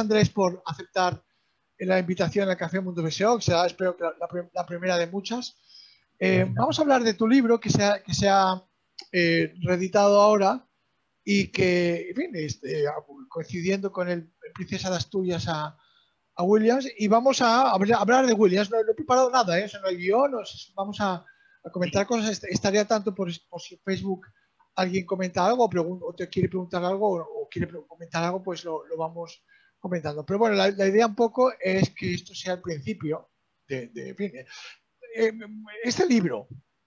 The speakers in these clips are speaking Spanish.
Andrés, por aceptar la invitación al Café Mundo BSO, que será, espero que la primera de muchas. Vamos a hablar de tu libro que se ha reeditado ahora y que, en fin, coincidiendo con el Princesa de Asturias a Williams, y vamos a hablar de Williams. No he preparado nada, o sea, no hay guión, vamos a comentar cosas. Estaría tanto por si Facebook alguien comenta algo o te quiere preguntar algo o quiere comentar algo, pues lo vamos comentando. Pero bueno, la idea un poco es que esto sea el principio de en fin, este libro,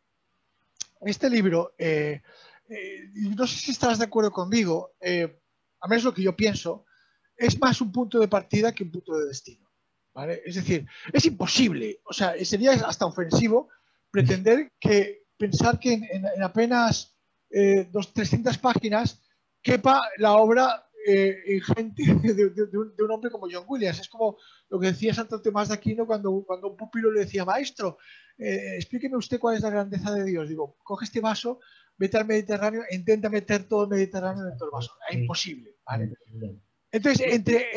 no sé si estarás de acuerdo conmigo, a menos lo que yo pienso, es más un punto de partida que un punto de destino, ¿vale? Es decir, es imposible, o sea, sería hasta ofensivo pretender pensar que en apenas 300 páginas quepa la obra ingente de un hombre como John Williams. Es como lo que decía Santo Tomás de Aquino cuando un pupilo le decía: maestro, explíqueme usted cuál es la grandeza de Dios. Digo, coge este vaso, vete al Mediterráneo e intenta meter todo el Mediterráneo dentro del vaso. Es imposible, ¿vale? Entonces,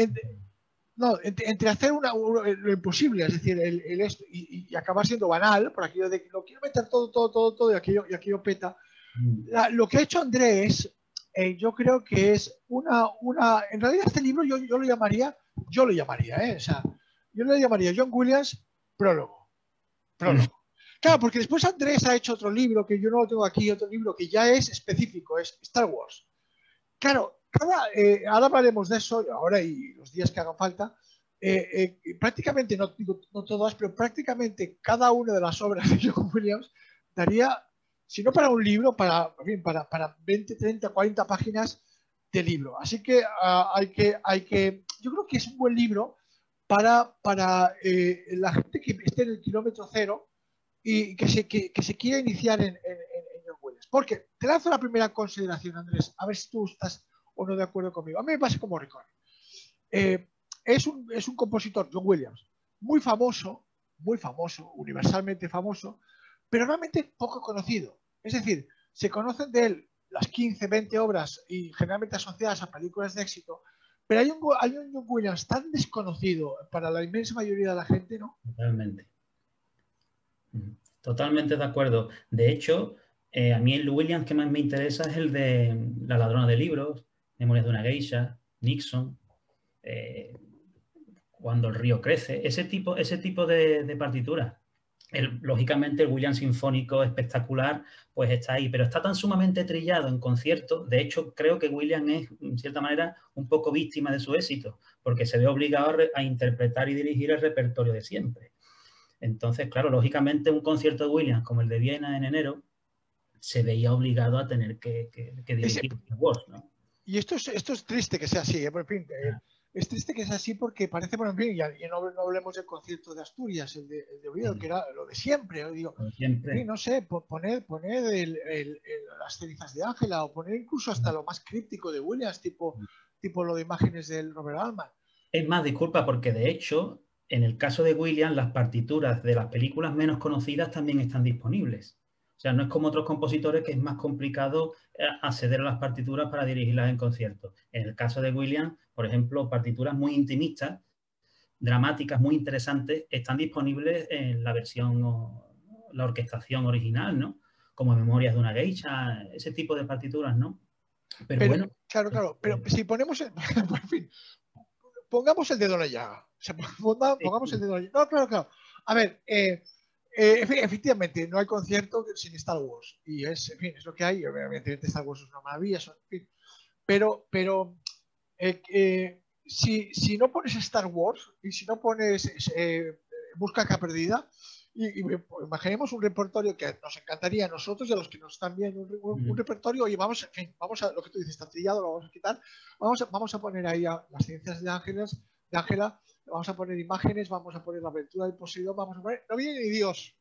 entre hacer lo imposible, es decir, esto, y acabar siendo banal, por aquello de que lo quiero meter todo y aquello peta, lo que ha hecho Andrés, yo creo que es en realidad este libro yo lo llamaría, o sea, yo lo llamaría John Williams prólogo. Claro, porque después Andrés ha hecho otro libro que yo no lo tengo aquí, otro libro que ya es específico, es Star Wars. Claro, ahora hablaremos de eso, ahora y los días que hagan falta. Prácticamente, no todas, pero prácticamente cada una de las obras de John Williams daría, si no para un libro, para 20, 30, 40 páginas de libro. Así que yo creo que es un buen libro para la gente que esté en el kilómetro cero y que se quiera iniciar en John Williams. Porque te lanzo la primera consideración, Andrés, a ver si tú estás o no de acuerdo conmigo. A mí me pasa como Record. Es un compositor, John Williams, muy famoso, universalmente famoso, pero realmente poco conocido. Es decir, se conocen de él las 15, 20 obras y generalmente asociadas a películas de éxito, pero hay un John Williams tan desconocido para la inmensa mayoría de la gente, ¿no? Totalmente de acuerdo. De hecho, a mí el Williams que más me interesa es el de La ladrona de libros, Memorias de una geisha, Nixon, Cuando el río crece, ese tipo de partituras. Lógicamente el Williams sinfónico espectacular pues está ahí, pero está tan sumamente trillado en concierto. De hecho, creo que Williams es, en cierta manera, un poco víctima de su éxito, porque se ve obligado a interpretar y dirigir el repertorio de siempre. Entonces, claro, lógicamente un concierto de Williams como el de Viena en enero se veía obligado a tener que dirigir Star Wars, ¿no? Y esto es triste que sea así, ¿eh? Por fin, es triste que sea así porque parece, por ejemplo, y no hablemos del concierto de Asturias, el de Oviedo, que era lo de siempre. Yo digo, siempre. Sí, no sé, poner las cenizas de Ángela o poner incluso hasta lo más críptico de Williams, tipo lo de imágenes del Robert Altman. Es más, disculpa, porque de hecho, en el caso de Williams, las partituras de las películas menos conocidas también están disponibles. O sea, no es como otros compositores que es más complicado acceder a las partituras para dirigirlas en conciertos. En el caso de Williams, por ejemplo, partituras muy intimistas, dramáticas, muy interesantes, están disponibles en la versión o la orquestación original, ¿no? Como Memorias de una geisha, ese tipo de partituras, ¿no? Pero bueno. Claro, pero si ponemos, en fin, pongamos el dedo en la llaga. O sea, pongamos el dedo en la llaga. No, claro. A ver, efectivamente, no hay concierto sin Star Wars. Y en fin, es lo que hay. Evidentemente, Star Wars es una maravilla. En fin. Pero si no pones Star Wars y si no pones Busca Arca Perdida, y imaginemos un repertorio que nos encantaría a nosotros y a los que nos están viendo, un repertorio, oye, vamos a lo que tú dices, está trillado, lo vamos a quitar, vamos a poner ahí a las ciencias de Ángela, vamos a poner imágenes, vamos a poner la aventura del Poseidón, vamos a poner, no viene ni Dios.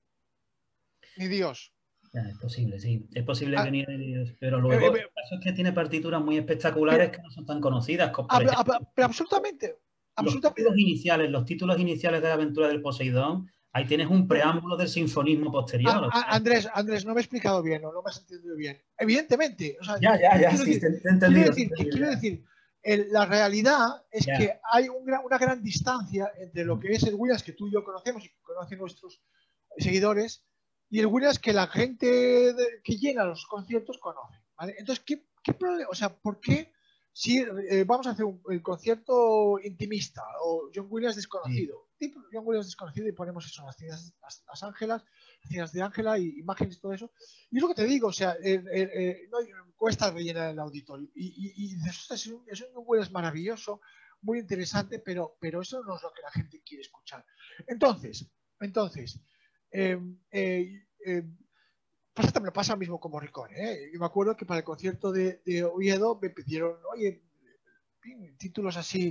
Ya, es posible, sí. Es posible que ni Dios, pero luego el caso es que tiene partituras muy espectaculares que no son tan conocidas. Como, por ejemplo, pero absolutamente. Los títulos iniciales de la aventura del Poseidón, ahí tienes un preámbulo del sinfonismo posterior. Andrés, no me he explicado bien, no me has entendido bien. Evidentemente. O sea, ya, sí, te he entendido. Quiero decir, la realidad es Ya. que hay una gran distancia entre lo que es el Williams que tú y yo conocemos y que conocen nuestros seguidores y el Williams que la gente que llena los conciertos conoce, ¿vale? Entonces, ¿qué problema? O sea, ¿por qué si vamos a hacer el concierto intimista o John Williams desconocido? Sí. John Williams desconocido y ponemos eso, las Ángelas, las cinas de Ángela y imágenes, todo eso. Y es lo que te digo, o sea, no cuesta rellenar el auditorio. Y es un John Williams maravilloso, muy interesante, pero eso no es lo que la gente quiere escuchar. Entonces, me pasa lo mismo con Morricone. Yo me acuerdo que para el concierto de Oviedo me pidieron, oye, títulos así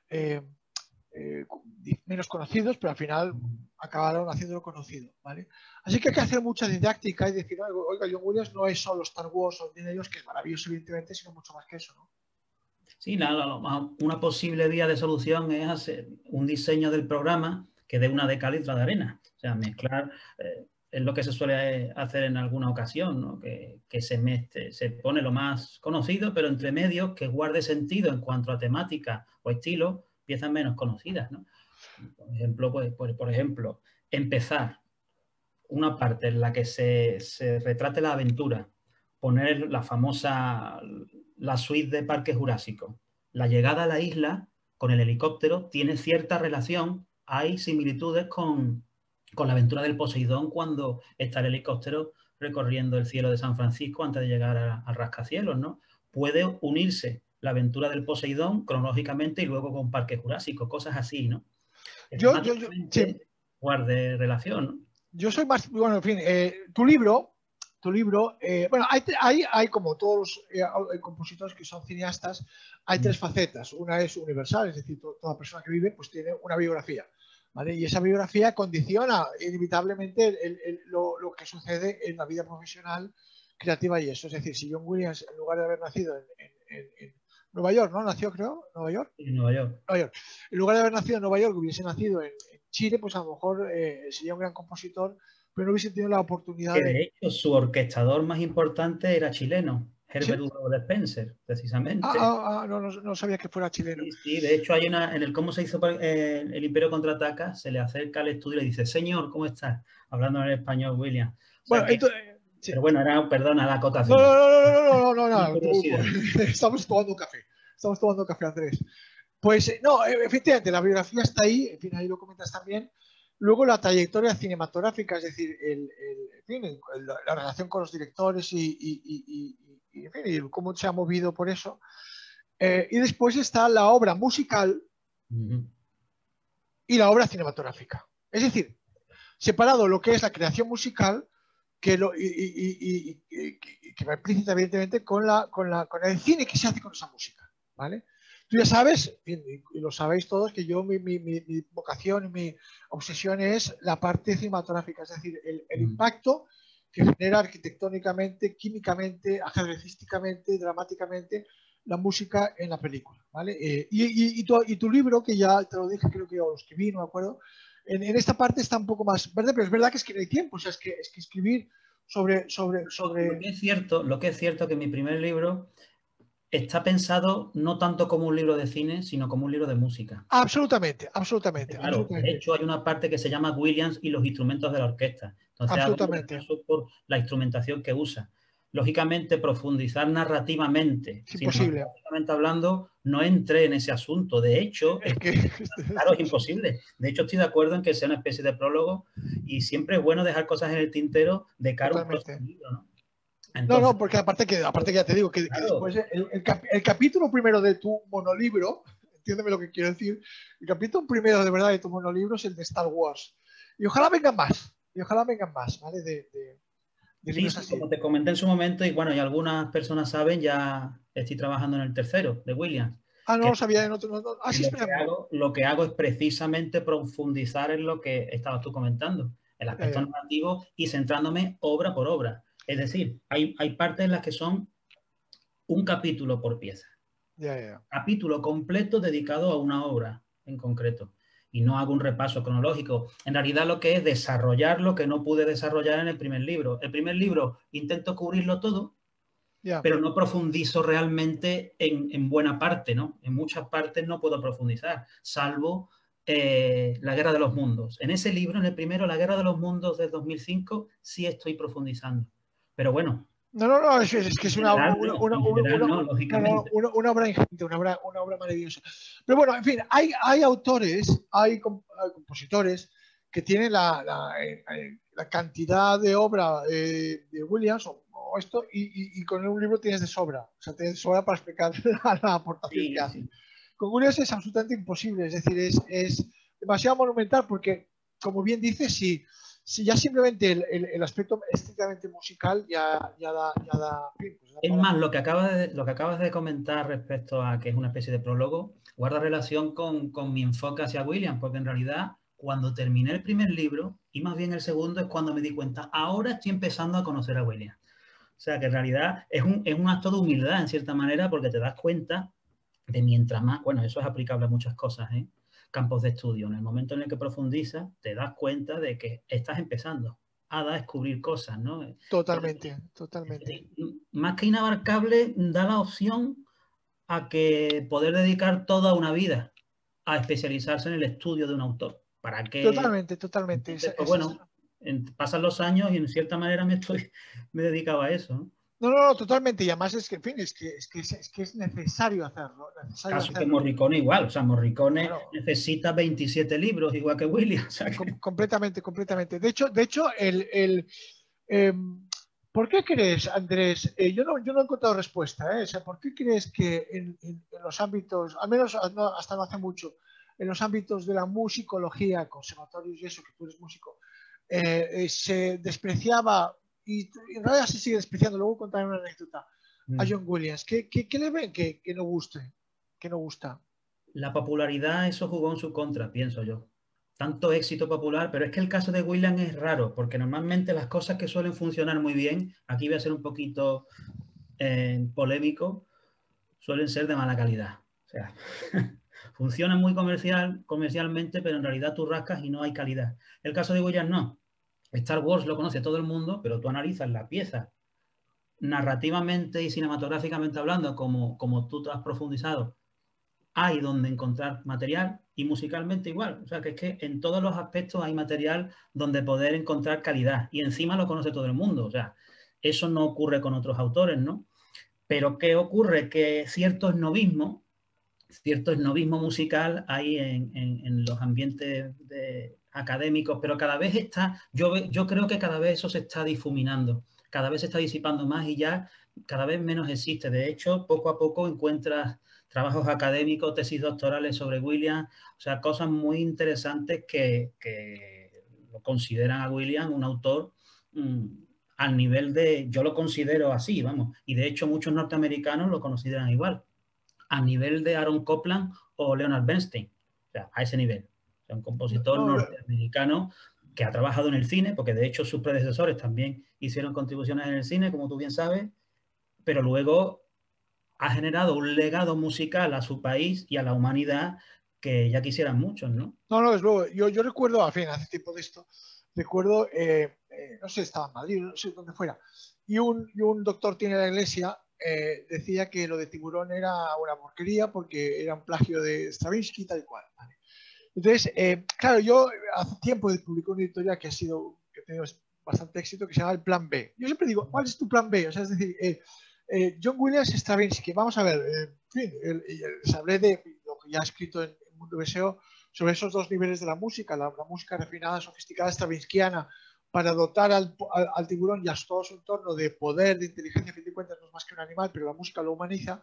menos conocidos, pero al final acabaron haciéndolo conocido, ¿vale? Así que hay que hacer mucha didáctica y decir, oiga, John Williams no es solo Star Wars o de ellos, que es maravilloso evidentemente, sino mucho más que eso, ¿no? Sí, una posible vía de solución es hacer un diseño del programa que dé una de cal y otra de arena. O sea, mezclar es lo que se suele hacer en alguna ocasión, ¿no? Que se pone lo más conocido, pero entre medios que guarde sentido en cuanto a temática o estilo, piezas menos conocidas, ¿no? Por ejemplo, por ejemplo, empezar una parte en la que se retrate la aventura, poner la suite de Parque Jurásico. La llegada a la isla con el helicóptero tiene cierta relación, hay similitudes con la aventura del Poseidón cuando está el helicóptero recorriendo el cielo de San Francisco antes de llegar a rascacielos, ¿no? Puede unirse la aventura del Poseidón cronológicamente y luego con Parque Jurásico, cosas así, ¿no? Sí. Guarde relación, ¿no? Yo soy más, bueno, en fin, tu libro, bueno, hay como todos los compositores que son cineastas, hay tres facetas. Una es universal, es decir, toda persona que vive pues tiene una biografía, ¿vale? Y esa biografía condiciona inevitablemente lo que sucede en la vida profesional, creativa y eso. Es decir, si John Williams, en lugar de haber nacido en Nueva York, ¿no? Nació, creo, Nueva York. En Nueva York. Nueva York. En lugar de haber nacido en Nueva York, hubiese nacido en Chile, pues a lo mejor sería un gran compositor, pero no hubiese tenido la oportunidad que de hecho su orquestador más importante era chileno, Herbert Hugo de Spencer, precisamente. No sabía que fuera chileno. Sí, de hecho hay en el cómo se hizo el Imperio Contraataca, se le acerca al estudio y le dice, señor, ¿cómo estás? Hablando en español, William. Bueno, entonces, sí. Pero bueno, perdona la acotación. No. Estamos tomando café, Andrés. Pues no, efectivamente, la biografía está ahí, en fin, ahí lo comentas también. Luego la trayectoria cinematográfica, es decir, la relación con los directores y en fin, cómo se ha movido por eso. Y después está la obra musical y la obra cinematográfica. Es decir, separado lo que es la creación musical que va implícita, evidentemente, con el cine que se hace con esa música, ¿vale? Tú ya sabes, y lo sabéis todos, que yo mi vocación y mi obsesión es la parte cinematográfica, es decir, el impacto que genera arquitectónicamente, químicamente, ajedrecísticamente, dramáticamente la música en la película, ¿vale? Y tu libro, que ya te lo dije, creo que lo escribí, no me acuerdo, en esta parte está un poco más verde, pero es verdad que es que no hay tiempo, o sea, es que escribir sobre... Lo que es cierto que mi primer libro está pensado no tanto como un libro de cine, sino como un libro de música. Absolutamente. Claro, de hecho hay una parte que se llama Williams y los instrumentos de la orquesta. Entonces, absolutamente. Por la instrumentación que usa. Lógicamente, profundizar narrativamente, cinematográficamente hablando, no entré en ese asunto. De hecho, claro, es imposible. De hecho, estoy de acuerdo en que sea una especie de prólogo y siempre es bueno dejar cosas en el tintero de cara a un próximo libro, ¿no? Entonces, porque aparte que ya te digo que después el capítulo primero de tu monolibro, entiéndeme lo que quiero decir, el capítulo primero de verdad de tu monolibro es el de Star Wars. Y ojalá vengan más, ¿vale? De libros así. Como te comenté en su momento, y bueno, y algunas personas saben, ya estoy trabajando en el tercero, de Williams. No lo sabía en otro. Lo que hago es precisamente profundizar en lo que estabas tú comentando, el aspecto narrativo y centrándome obra por obra. Es decir, hay partes en las que son un capítulo por pieza. Capítulo completo dedicado a una obra en concreto. Y no hago un repaso cronológico. En realidad lo que es desarrollar lo que no pude desarrollar en el primer libro. El primer libro intento cubrirlo todo. pero no profundizo realmente en buena parte, ¿no? En muchas partes no puedo profundizar, salvo La Guerra de los Mundos. En ese libro, en el primero, La Guerra de los Mundos del 2005, sí estoy profundizando. Pero bueno. No, es que es una lógicamente. Una obra ingente, una obra maravillosa. Pero bueno, en fin, hay autores, hay compositores que tienen la cantidad de obra de Williams o esto, y con un libro tienes de sobra. O sea, tienes de sobra para explicar la aportación que hace. Con Williams es absolutamente imposible, es decir, es demasiado monumental porque, como bien dices, si ya simplemente el aspecto estrictamente musical ya da pues es más, lo que acabas de comentar respecto a que es una especie de prólogo, guarda relación con mi enfoque hacia Williams, porque en realidad cuando terminé el primer libro, y más bien el segundo, es cuando me di cuenta, ahora estoy empezando a conocer a Williams. O sea, que en realidad es un acto de humildad, en cierta manera, porque te das cuenta de mientras más, bueno, eso es aplicable a muchas cosas, campos de estudio. En el momento en el que profundizas, te das cuenta de que estás empezando a descubrir cosas, ¿no? Totalmente. Más que inabarcable, da la opción a que poder dedicar toda una vida a especializarse en el estudio de un autor. ¿Para qué? Totalmente. Entonces, pues bueno, pasan los años y en cierta manera me dedicaba a eso, ¿no? No, totalmente. Y además es que, en fin, es que es necesario hacerlo. Caso que Morricone igual. O sea, Morricone necesita 27 libros, igual que Williams. O sea que... Completamente. De hecho, ¿por qué crees, Andrés? Yo no he encontrado respuesta. O sea, ¿por qué crees que en los ámbitos, al menos hasta no hace mucho, en los ámbitos de la musicología, conservatorios y eso, que tú eres músico, se despreciaba, y en realidad se sigue despreciando? Luego contaré una anécdota a John Williams. ¿Qué le ven que no guste? Que no gusta. La popularidad, eso jugó en su contra, pienso yo. Tanto éxito popular, pero es que el caso de Williams es raro, porque normalmente las cosas que suelen funcionar muy bien, aquí voy a ser un poquito polémico, suelen ser de mala calidad. O sea, funcionan muy comercialmente, pero en realidad tú rascas y no hay calidad. El caso de Williams no. Star Wars lo conoce todo el mundo, pero tú analizas la pieza narrativamente y cinematográficamente hablando, como tú te has profundizado, hay donde encontrar material, y musicalmente igual. O sea, que es que en todos los aspectos hay material donde poder encontrar calidad, y encima lo conoce todo el mundo. O sea, eso no ocurre con otros autores, ¿no? Pero ¿qué ocurre? Que cierto esnovismo musical hay en los ambientes académicos, pero cada vez yo creo que cada vez eso se está difuminando, cada vez se está disipando más y ya cada vez menos existe. De hecho, poco a poco encuentras trabajos académicos, tesis doctorales sobre Williams, o sea, cosas muy interesantes que lo consideran a Williams un autor al nivel yo lo considero así, vamos, y de hecho muchos norteamericanos lo consideran igual, a nivel de Aaron Copland o Leonard Bernstein, o sea, a ese nivel. O sea, un compositor norteamericano que ha trabajado en el cine, porque de hecho sus predecesores también hicieron contribuciones en el cine, como tú bien sabes, pero luego ha generado un legado musical a su país y a la humanidad que ya quisieran muchos, ¿no? No, es luego. Yo recuerdo, a fin, hace tiempo de esto, recuerdo, no sé, estaba en Madrid, no sé dónde fuera, y un doctor tiene la iglesia decía que lo de Tiburón era una porquería porque era un plagio de Stravinsky y tal y cual. ¿Vale? Entonces, claro, yo hace tiempo publicé una editorial que ha tenido bastante éxito, que se llama El Plan B. Yo siempre digo, ¿cuál es tu plan B? O sea, es decir, John Williams, Stravinsky, vamos a ver, en fin, les hablé de lo que ya he escrito en Mundo Deseo sobre esos dos niveles de la música, la música refinada, sofisticada, stravinskiana, para dotar al tiburón y a todo su entorno de poder, de inteligencia. A fin de cuentas no es más que un animal, pero la música lo humaniza,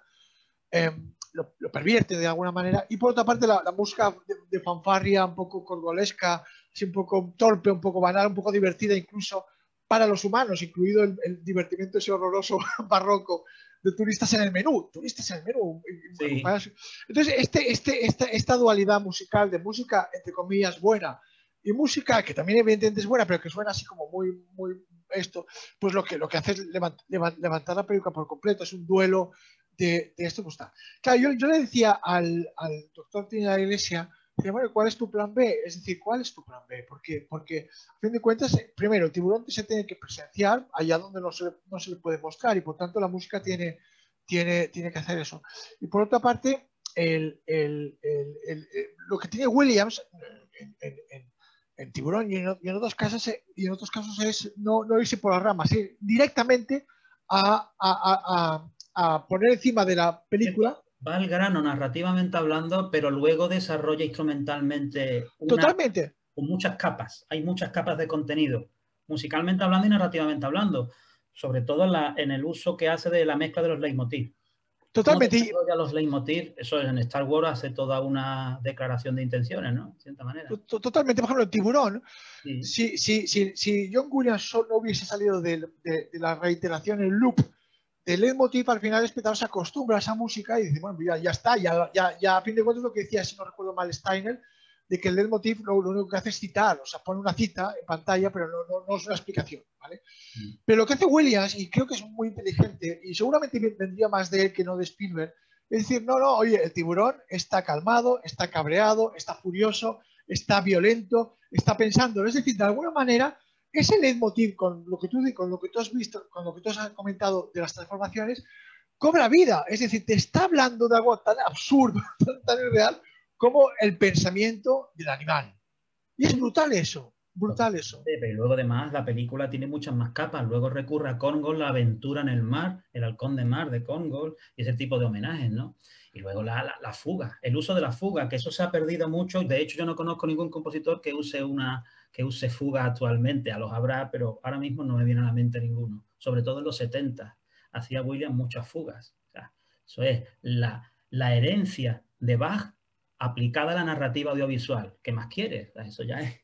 lo pervierte de alguna manera. Y por otra parte la música de fanfarria, un poco corgolesca, así un poco torpe, un poco banal, un poco divertida incluso para los humanos, incluido el divertimento ese horroroso barroco de turistas en el menú. Sí. Entonces, esta dualidad musical, de música, entre comillas, buena, y música que también evidentemente es buena, pero que suena así como muy esto, pues lo que hace es levantar la peluca por completo. Es un duelo de esto. Pues está. Claro, yo le decía al doctor Tini de la Iglesia Dice, bueno, ¿cuál es tu plan B? Es decir, ¿cuál es tu plan B? Porque a fin de cuentas, primero, el tiburón se tiene que presenciar allá donde no se le puede mostrar y por tanto la música tiene que hacer eso. Y por otra parte, lo que tiene Williams en Tiburón y en otros casos es no irse por las ramas, ir directamente a poner encima de la película. Va al grano narrativamente hablando, pero luego desarrolla instrumentalmente Totalmente. con muchas capas. Hay muchas capas de contenido, musicalmente hablando y narrativamente hablando, sobre todo en el uso que hace de la mezcla de los leitmotiv. ¿Cómo Totalmente. desarrolla los leitmotiv? Eso en Star Wars hace toda una declaración de intenciones, ¿no? De cierta manera. Totalmente. Por ejemplo, en Tiburón, sí. si John Williams no hubiese salido de la reiteración, el loop del leitmotiv, al final el espectador se acostumbra a esa música y dice, bueno, ya está, ya a fin de cuentas lo que decía, si no recuerdo mal, Steiner, de que el leitmotiv lo único que hace es citar, o sea, pone una cita en pantalla, pero no es una explicación, ¿vale? Pero lo que hace Williams, y creo que es muy inteligente, y seguramente vendría más de él que no de Spielberg, es decir, oye, el tiburón está calmado, está cabreado, está furioso, está violento, está pensando, es decir, de alguna manera, ese leitmotiv con lo que tú has visto, con lo que tú has comentado de las transformaciones, cobra vida, es decir, te está hablando de algo tan absurdo, tan irreal, como el pensamiento del animal. Y es brutal eso. Brutal eso. Pero luego además la película tiene muchas más capas. Luego recurre a Kongol, la aventura en el mar, el halcón de mar de Kongol y ese tipo de homenajes, ¿no? Y luego la fuga, el uso de la fuga, que eso se ha perdido mucho. De hecho, yo no conozco ningún compositor que use fuga actualmente. A los habrá, pero ahora mismo no me viene a la mente ninguno. Sobre todo en los 70 hacía Williams muchas fugas. O sea, eso es la herencia de Bach aplicada a la narrativa audiovisual. ¿Qué más quieres? Eso ya es...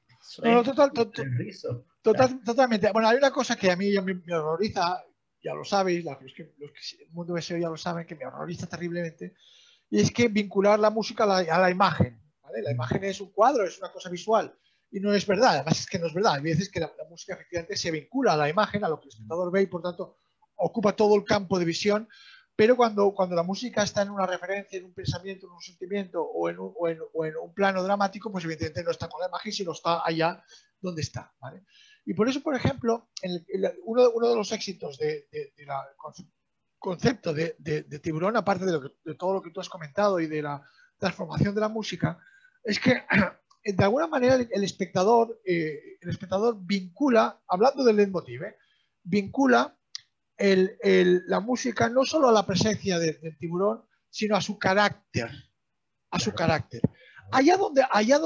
Totalmente. Bueno, hay una cosa que a mí me horroriza, ya lo sabéis, los que el mundo SEO ya lo saben, que me horroriza terriblemente, y es que vincular la música a la imagen. ¿Vale? La imagen es un cuadro, es una cosa visual, y no es verdad. Además es que no es verdad. Hay veces que la música efectivamente se vincula a la imagen, a lo que el espectador ve, y por tanto ocupa todo el campo de visión. Pero cuando la música está en una referencia, en un pensamiento, en un sentimiento o en un plano dramático, pues evidentemente no está con la imagen, sino está allá donde está. ¿Vale? Y por eso, por ejemplo, uno de los éxitos del concepto de Tiburón, aparte de todo lo que tú has comentado y de la transformación de la música, es que de alguna manera el espectador vincula, hablando del leitmotiv, vincula la música no solo a la presencia del tiburón, sino a su carácter. A su carácter. Allá donde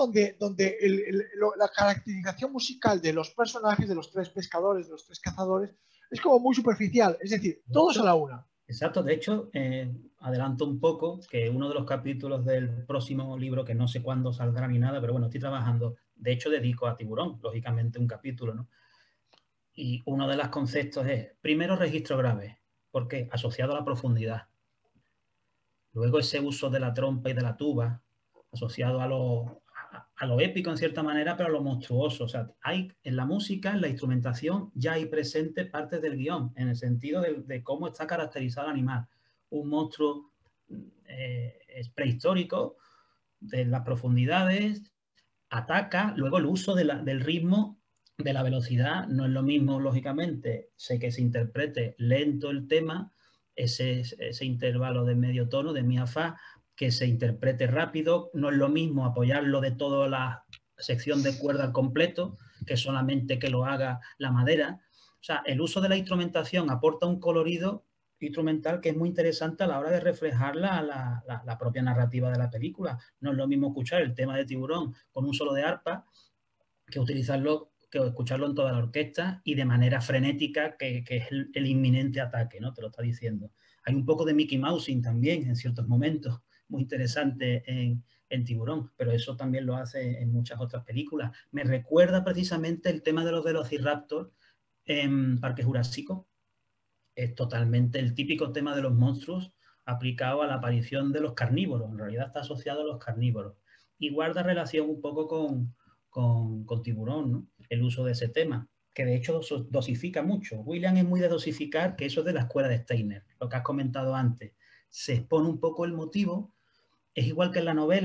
la caracterización musical de los personajes, de los tres pescadores, de los tres cazadores, es como muy superficial. Es decir, todos a la una. Exacto. De hecho, adelanto un poco que uno de los capítulos del próximo libro, que no sé cuándo saldrá ni nada, pero bueno, estoy trabajando. De hecho, dedico a Tiburón, lógicamente, un capítulo, ¿no? Y uno de los conceptos es, primero, registro grave. ¿Por qué? Asociado a la profundidad. Luego ese uso de la trompa y de la tuba, asociado a lo épico en cierta manera, pero a lo monstruoso. O sea, hay en la música, en la instrumentación, ya hay presente partes del guión, en el sentido de cómo está caracterizado el animal. Un monstruo es prehistórico, de las profundidades, ataca, luego el uso del ritmo, de la velocidad, no es lo mismo, lógicamente, sé que se interprete lento el tema, ese intervalo de medio tono, de mi a fa, que se interprete rápido, no es lo mismo apoyarlo de toda la sección de cuerda al completo, que solamente que lo haga la madera. O sea, el uso de la instrumentación aporta un colorido instrumental que es muy interesante a la hora de reflejar la propia narrativa de la película. No es lo mismo escuchar el tema de Tiburón con un solo de arpa que utilizarlo, que escucharlo en toda la orquesta y de manera frenética, que es el inminente ataque, ¿no? Te lo está diciendo. Hay un poco de Mickey Mousing también en ciertos momentos, muy interesante en Tiburón, pero eso también lo hace en muchas otras películas. Me recuerda precisamente el tema de los Velociraptor en Parque Jurásico. Es totalmente el típico tema de los monstruos aplicado a la aparición de los carnívoros. En realidad está asociado a los carnívoros. Y guarda relación un poco con Tiburón, ¿no? El uso de ese tema, que de hecho dosifica mucho. Williams es muy de dosificar, que eso es de la escuela de Steiner, lo que has comentado antes. Se expone un poco el motivo, es igual que en la novela,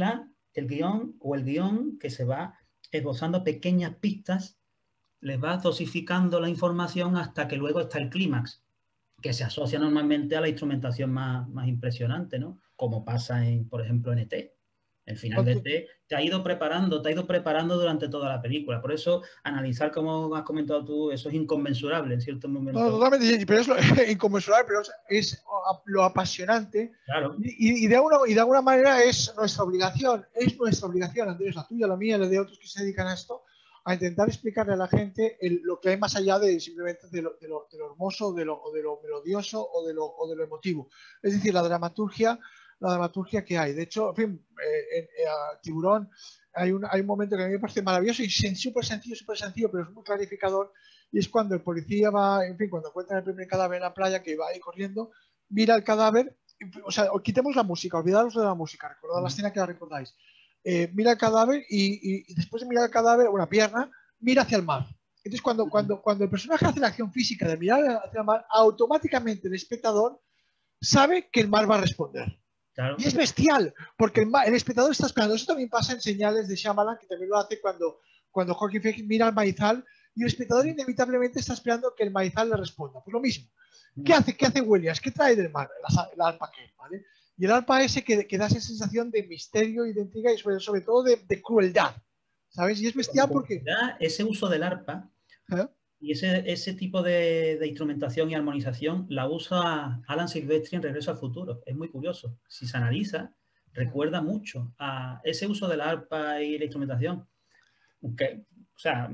el guión que se va esbozando pequeñas pistas, les va dosificando la información hasta que luego está el clímax, que se asocia normalmente a la instrumentación más impresionante, ¿no? Como pasa, por ejemplo, en ET. El final de ET te ha ido preparando durante toda la película. Por eso, analizar, como has comentado tú, eso es inconmensurable en ciertos momentos. No, totalmente, pero es inconmensurable, pero es lo apasionante. Claro. Y de alguna manera es nuestra obligación, Andrés, la tuya, la mía, la de otros que se dedican a esto, a intentar explicarle a la gente lo que hay más allá de simplemente de lo hermoso, o de lo melodioso o de lo emotivo. Es decir, la dramaturgia que hay. De hecho, en fin, en Tiburón hay un momento que a mí me parece maravilloso y súper sencillo, pero es muy clarificador, y es cuando el policía va, en fin, cuando encuentran el primer cadáver en la playa, que va ahí corriendo, mira el cadáver, o sea, quitemos la música, olvidaros de la música, recordad la escena que la recordáis. Mira el cadáver y después de mirar el cadáver, una pierna, mira hacia el mar. Entonces, cuando el personaje hace la acción física de mirar hacia el mar, automáticamente el espectador sabe que el mar va a responder. Claro. Y es bestial, porque el espectador está esperando. Eso también pasa en Señales de Shyamalan, que también lo hace cuando Joaquin Phoenix mira al maizal y el espectador inevitablemente está esperando que el maizal le responda. Pues lo mismo. ¿Qué hace Williams? ¿Qué trae del mar? El arpa que, ¿vale? Y el arpa ese que da esa sensación de misterio y de intriga y sobre todo de crueldad, ¿sabes? Y es bestial porque... Ese uso del arpa y ese tipo de instrumentación y armonización la usa Alan Silvestri en Regreso al Futuro. Es muy curioso. Si se analiza, recuerda mucho a ese uso del arpa y la instrumentación. Que, o sea,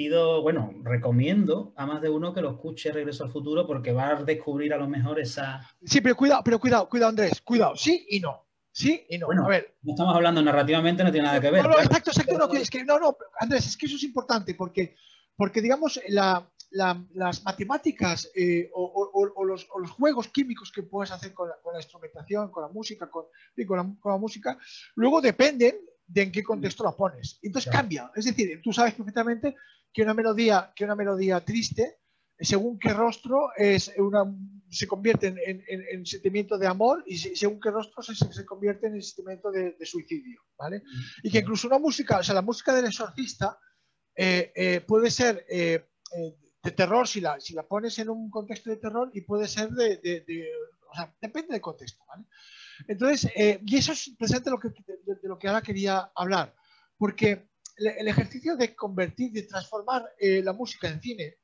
recomiendo a más de uno que lo escuche Regreso al Futuro porque va a descubrir a lo mejor esa... Sí, pero cuidado, Andrés, cuidado, sí y no. Sí y no. Bueno, a ver. No estamos hablando narrativamente, no tiene nada que ver. No, exacto. No, Andrés, es que eso es importante porque digamos, las matemáticas o los juegos químicos que puedes hacer con la instrumentación, con la música, con la música, luego dependen de en qué contexto la pones. Entonces cambia. Es decir, tú sabes perfectamente que una melodía triste, según qué rostro se convierte en sentimiento de amor y según qué rostro se convierte en sentimiento de suicidio, ¿vale? Y que incluso una música, o sea, la música del exorcista puede ser de terror si la pones en un contexto de terror y puede ser o sea, depende del contexto, ¿vale? Entonces, y eso es precisamente de lo que ahora quería hablar, porque el ejercicio de transformar la música en cine,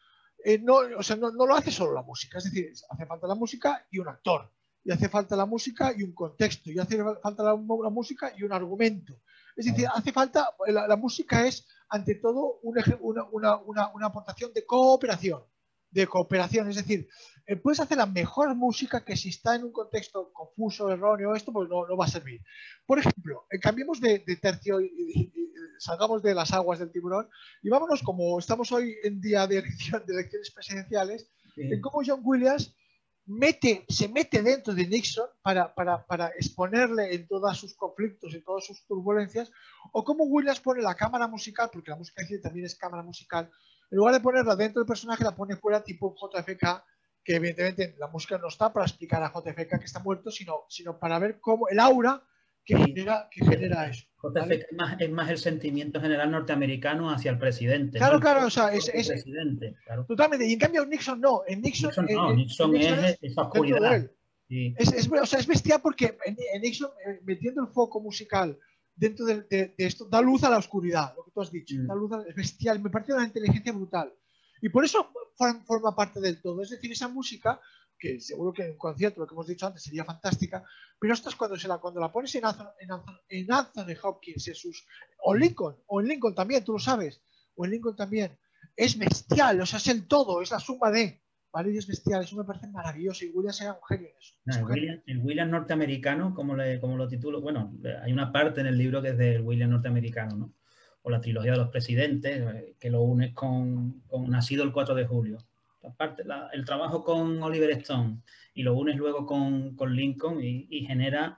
no lo hace solo la música, es decir, hace falta la música y un actor, y hace falta la música y un contexto, y hace falta la música y un argumento. Es decir, hace falta, la música es ante todo una aportación de cooperación, es decir, puedes hacer la mejor música que si está en un contexto confuso, erróneo, esto pues no va a servir. Por ejemplo, cambiemos de tercio y salgamos de las aguas del tiburón y vámonos, como estamos hoy en día de elecciones presidenciales, en cómo John Williams se mete dentro de Nixon para exponerle en todos sus conflictos, en todas sus turbulencias, o cómo Williams pone la cámara musical, porque la música de cine también es cámara musical, en lugar de ponerla dentro del personaje, la pone fuera tipo JFK, que evidentemente la música no está para explicar a JFK que está muerto, sino para ver cómo el aura que genera eso. ¿Vale? Es más el sentimiento general norteamericano hacia el presidente. Claro, ¿no? Claro, o sea, es presidente, claro. Totalmente. Y en cambio Nixon no. Nixon es esa oscuridad. Sí. Es bestial porque en Nixon, metiendo el foco musical dentro de esto, da luz a la oscuridad, lo que tú has dicho. Da luz es bestial. Me parece una inteligencia brutal. Y por eso forma parte del todo. Es decir, esa música, que seguro que en un concierto, lo que hemos dicho antes, sería fantástica, pero esto es cuando la pones en Anthony Hopkins, o en Lincoln también, tú lo sabes, o en Lincoln también, es bestial, o sea, es el todo, es la suma de, ¿vale? Y es bestial, eso me parece maravilloso, y Williams era un genio en eso. El Williams norteamericano, como lo titulo, bueno, hay una parte en el libro que es del Williams norteamericano, ¿no? O la trilogía de los presidentes, que lo unes con Nacido el 4 de julio. Aparte, el trabajo con Oliver Stone y lo unes luego con Lincoln y genera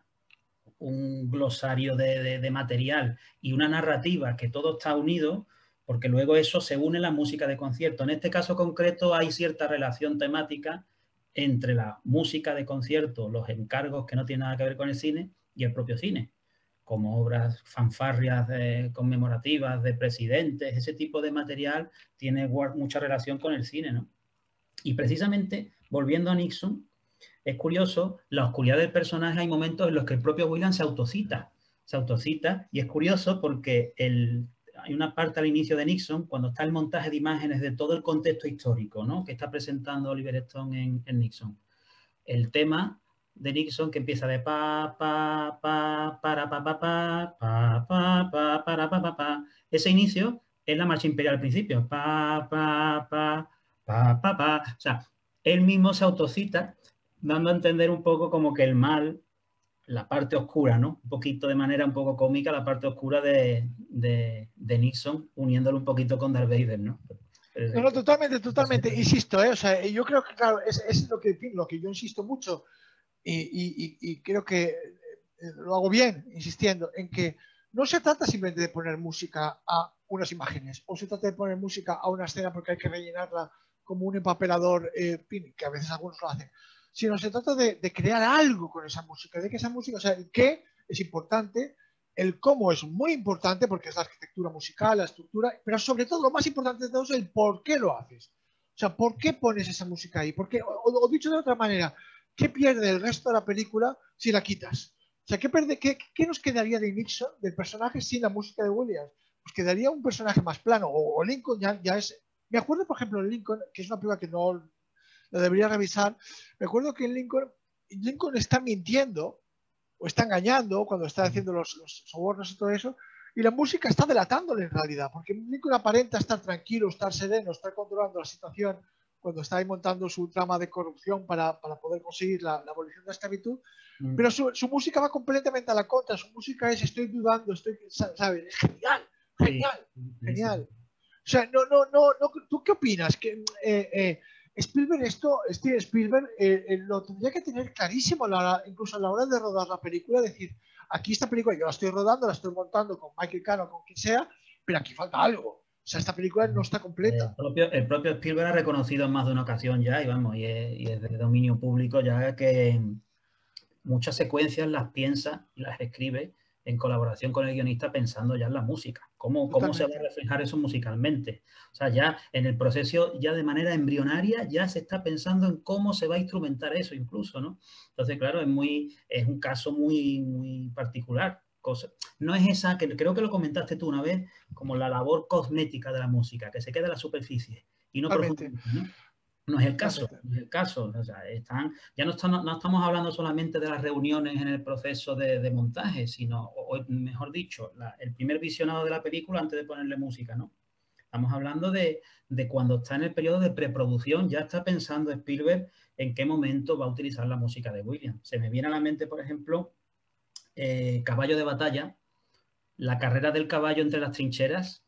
un glosario de material y una narrativa que todo está unido, porque luego eso se une en la música de concierto. En este caso concreto hay cierta relación temática entre la música de concierto, los encargos que no tienen nada que ver con el cine y el propio cine. como obras fanfarrias conmemorativas de presidentes, ese tipo de material tiene mucha relación con el cine, ¿no? Y precisamente, volviendo a Nixon, es curioso, la oscuridad del personaje, hay momentos en los que el propio Williams se autocita, y es curioso porque hay una parte al inicio de Nixon, cuando está el montaje de imágenes de todo el contexto histórico, ¿no?, que está presentando Oliver Stone en Nixon. El tema de Nixon, que empieza de pa, pa, pa, para, pa, pa, pa, pa, pa, pa, para, pa, pa, pa. Ese inicio es la marcha imperial al principio. Pa, pa, pa, pa, pa, pa. O sea, él mismo se autocita, dando a entender un poco como que el mal, la parte oscura, ¿no? Un poquito de manera un poco cómica, la parte oscura de Nixon, uniéndolo un poquito con Darth Vader, ¿no? No, no, totalmente, totalmente. Insisto, o sea, yo creo que, claro, es lo que yo insisto mucho y creo que lo hago bien, insistiendo, en que no se trata simplemente de poner música a unas imágenes, o se trata de poner música a una escena porque hay que rellenarla como un empapelador, que a veces algunos lo hacen, sino se trata de crear algo con esa música, de que esa música, o sea, el qué es importante, el cómo es muy importante porque es la arquitectura musical, la estructura, pero sobre todo lo más importante de todo es el por qué lo haces. O sea, ¿por qué pones esa música ahí? Porque, o dicho de otra manera, ¿qué pierde el resto de la película si la quitas? O sea, ¿qué nos quedaría de Nixon, del personaje, sin la música de Williams? Pues quedaría un personaje más plano, o Lincoln ya es... Me acuerdo, por ejemplo, en Lincoln, que es una película que no la debería revisar, me acuerdo que en Lincoln está mintiendo, o está engañando cuando está haciendo los sobornos y todo eso, y la música está delatándole en realidad, porque Lincoln aparenta estar tranquilo, estar sereno, estar controlando la situación cuando está ahí montando su trama de corrupción para poder conseguir la abolición de la esclavitud, pero su música va completamente a la contra, su música es estoy dudando, ¿sabes? Es genial, genial, genial. O sea, no, ¿tú qué opinas? Steven Spielberg lo tendría que tener clarísimo incluso a la hora de rodar la película, decir, aquí esta película yo la estoy rodando, la estoy montando con Michael Kahn o con quien sea, pero aquí falta algo. O sea, esta película no está completa. El propio Spielberg ha reconocido en más de una ocasión ya, y es de dominio público ya, que muchas secuencias las piensa y las escribe en colaboración con el guionista pensando ya en la música, cómo se va a reflejar eso musicalmente. O sea, ya en el proceso, ya de manera embrionaria, ya se está pensando en cómo se va a instrumentar eso incluso, ¿no? Entonces, claro, es un caso muy particular. No es esa, que creo que lo comentaste tú una vez, como la labor cosmética de la música, que se queda en la superficie y no profundiza, ¿no? No es el caso, no es el caso. O sea, ya no estamos hablando solamente de las reuniones en el proceso de montaje, sino, o mejor dicho, el primer visionado de la película antes de ponerle música, ¿no? Estamos hablando de cuando está en el periodo de preproducción, ya está pensando Spielberg en qué momento va a utilizar la música de Williams. Se me viene a la mente, por ejemplo, Caballo de batalla, la carrera del caballo entre las trincheras.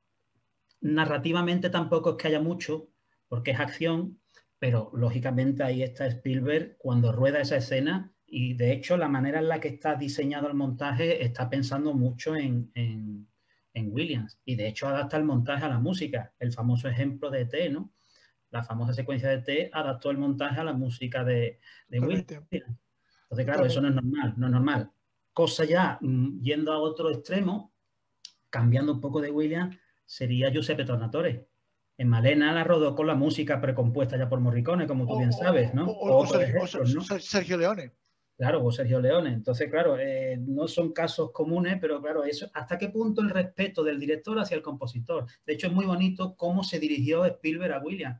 Narrativamente tampoco es que haya mucho, porque es acción, pero lógicamente ahí está Spielberg cuando rueda esa escena, y de hecho la manera en la que está diseñado el montaje está pensando mucho en Williams, y de hecho adapta el montaje a la música. El famoso ejemplo de E.T., ¿no? La famosa secuencia de E.T. adaptó el montaje a la música de Williams. Entonces, claro, eso no es normal, no es normal. Cosa ya, yendo a otro extremo, cambiando un poco de Williams, sería Giuseppe Tornatore. En Malena la rodó con la música precompuesta ya por Morricone, como tú bien sabes, ¿no? O Sergio Leone. Claro, o Sergio Leone. Entonces, claro, no son casos comunes, pero claro, eso, ¿hasta qué punto el respeto del director hacia el compositor? De hecho, es muy bonito cómo se dirigió Spielberg a Williams.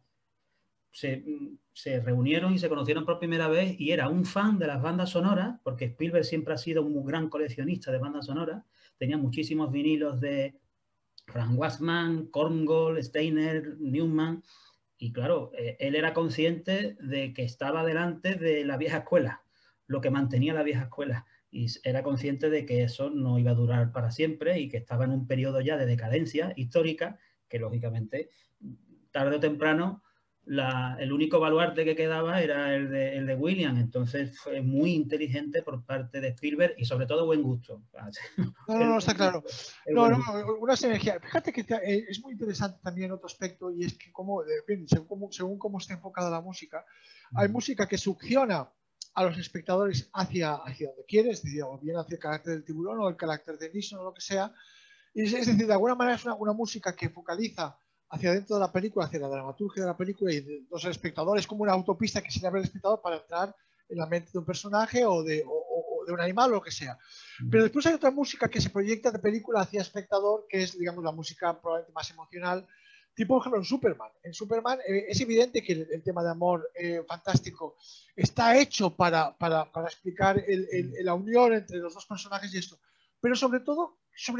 Se reunieron y se conocieron por primera vez, y era un fan de las bandas sonoras, porque Spielberg siempre ha sido un gran coleccionista de bandas sonoras, tenía muchísimos vinilos de Frank Wassman, Korngold, Steiner, Newman, y claro, él era consciente de que estaba delante de la vieja escuela, lo que mantenía la vieja escuela, y era consciente de que eso no iba a durar para siempre y que estaba en un periodo ya de decadencia histórica, que lógicamente tarde o temprano el único baluarte que quedaba era el de Williams. Entonces fue muy inteligente por parte de Spielberg y sobre todo buen gusto. No, está claro. Una sinergia. Fíjate que es muy interesante también otro aspecto, y es que según cómo está enfocada la música, hay música que succiona a los espectadores hacia donde quiere, es decir, o bien hacia el carácter del tiburón o el carácter de Nixon o lo que sea. Es decir, de alguna manera es una música que focaliza hacia dentro de la película, hacia la dramaturgia de la película, y los espectadores como una autopista que se le abre al espectador para entrar en la mente de un personaje o de un animal o lo que sea. Pero después hay otra música que se proyecta de película hacia espectador, que es, digamos, la música probablemente más emocional, tipo, por ejemplo, en Superman. En Superman es evidente que el tema de amor fantástico está hecho para explicar la unión entre los dos personajes y esto. Pero sobre todo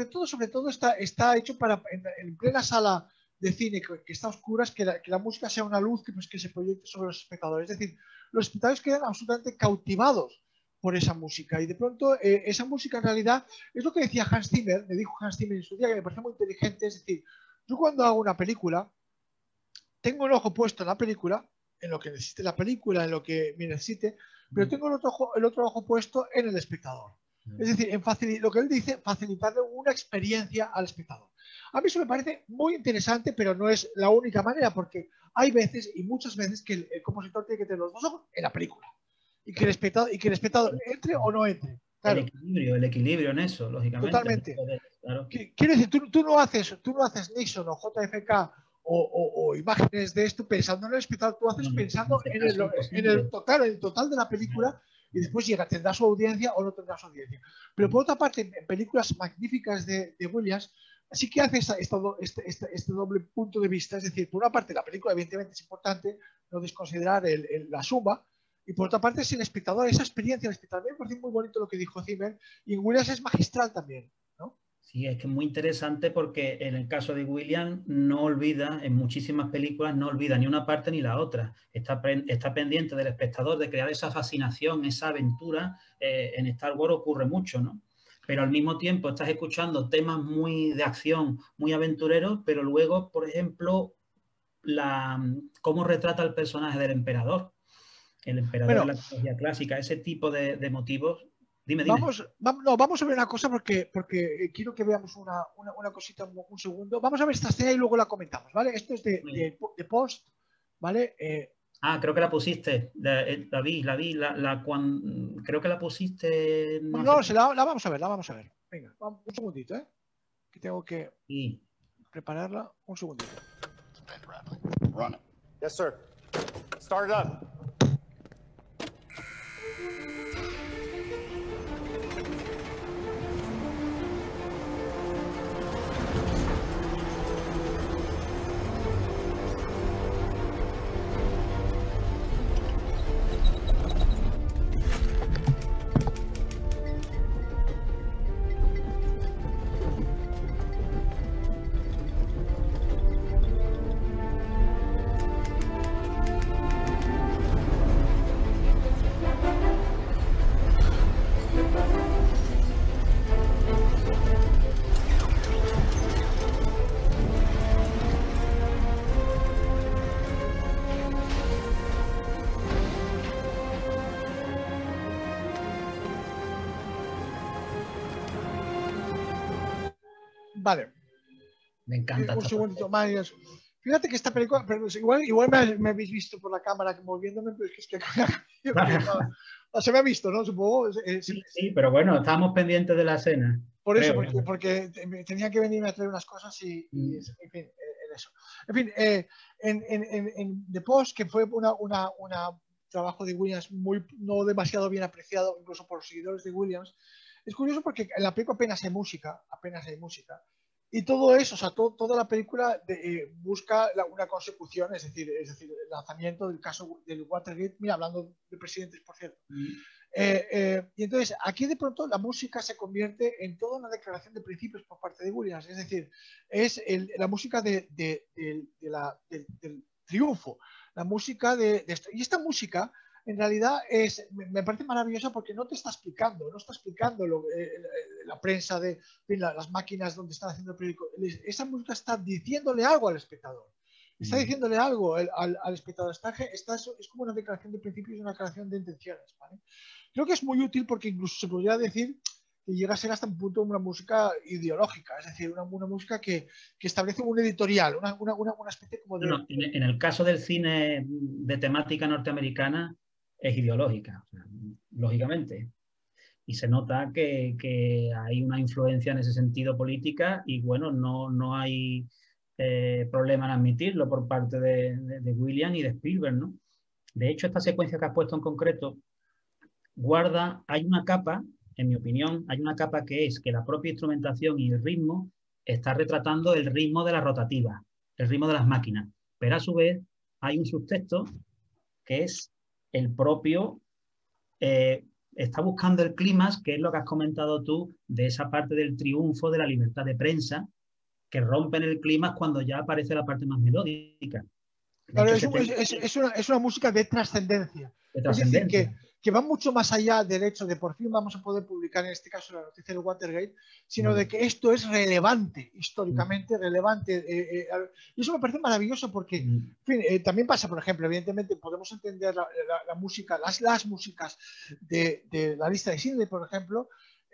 está hecho para, en plena sala de cine que está a oscuras, que la música sea una luz que se proyecte sobre los espectadores. Es decir, los espectadores quedan absolutamente cautivados por esa música. Y de pronto esa música en realidad es lo que decía Hans Zimmer, me dijo Hans Zimmer en su día, que me parece muy inteligente. Es decir, yo cuando hago una película, tengo el ojo puesto en la película, en lo que necesite la película, en lo que me necesite, pero tengo el otro ojo puesto en el espectador. Es decir, lo que él dice, facilitarle una experiencia al espectador. A mí eso me parece muy interesante, pero no es la única manera, porque hay veces, y muchas veces, que el compositor tiene que tener los dos ojos en la película. Y que el espectador entre o no entre. Claro. El equilibrio en eso, lógicamente. Totalmente. Claro. Quiero decir, tú no haces Nixon o JFK o imágenes de esto pensando en el espectador, tú haces pensando en el total de la película, y después tendrá su audiencia o no tendrá su audiencia. Pero por otra parte, en películas magníficas de Williams, sí que hace este doble punto de vista. Es decir, por una parte, la película evidentemente es importante, no desconsiderar la suma, y por otra parte es el espectador, esa experiencia del espectador. Me parece muy bonito lo que dijo Zimmer, y en Williams es magistral también, ¿no? Sí, es que es muy interesante porque en el caso de Williams no olvida, en muchísimas películas no olvida ni una parte ni la otra. Está pendiente del espectador de crear esa fascinación, esa aventura. En Star Wars ocurre mucho, ¿no? Pero al mismo tiempo estás escuchando temas muy de acción, muy aventureros, pero luego, por ejemplo, cómo retrata el personaje del emperador. El emperador de la mitología clásica, ese tipo de motivos. Dime. Vamos a ver una cosa porque quiero que veamos una cosita un segundo. Vamos a ver esta escena y luego la comentamos, ¿vale? Esto es de Post, ¿vale? Creo que la pusiste, la vi, creo que la pusiste... la vamos a ver. Venga, un segundito, ¿eh? Que tengo que prepararla. Un segundito. Run it. Yes, sir. Start it up. Vale. Me encanta. Un segundito, Marius. Fíjate que esta película, pero igual me habéis visto por la cámara moviéndome, pero es que no, se me ha visto, ¿no? Supongo. Sí, pero bueno, estábamos pendientes de la escena. Por eso, porque tenía que venirme a traer unas cosas y en fin, en eso. En fin, en The Post, que fue un trabajo de Williams no demasiado bien apreciado, incluso por los seguidores de Williams, es curioso porque en la película apenas hay música. Y todo eso, o sea, toda la película busca una consecución, es decir, el lanzamiento del caso del Watergate. Mira, hablando de presidentes, por cierto. Y entonces, aquí de pronto la música se convierte en toda una declaración de principios por parte de Williams. Es decir, es la música del triunfo, la música de esto. Y esta música, en realidad, me parece maravillosa porque no está explicando la prensa de las máquinas donde están haciendo el periódico. Esa música está diciéndole algo al espectador. Está diciéndole algo al espectador. Es como una declaración de principios y una declaración de intenciones, ¿vale? Creo que es muy útil porque incluso se podría decir que llega a ser hasta un punto una música ideológica, es decir, una música que establece un editorial, una especie como de... En el caso del cine de temática norteamericana, es ideológica. lógicamente. Y se nota que hay una influencia en ese sentido política y bueno, no hay problema en admitirlo por parte de Williams y de Spielberg, ¿no? De hecho, esta secuencia que has puesto en concreto hay una capa, en mi opinión, hay una capa que es que la propia instrumentación y el ritmo está retratando el ritmo de la rotativa, el ritmo de las máquinas, pero a su vez hay un subtexto que es el propio, está buscando el clímax, que es lo que has comentado tú, de esa parte del triunfo de la libertad de prensa, que rompen el clímax cuando ya aparece la parte más melódica. Claro, es una música de trascendencia. Es decir, que va mucho más allá del hecho de por fin vamos a poder publicar, en este caso, la noticia de Watergate, sino de que esto es relevante, históricamente relevante. Y eso me parece maravilloso porque, en fin, también pasa, por ejemplo, evidentemente podemos entender la música, las músicas de la lista de Schindler, por ejemplo,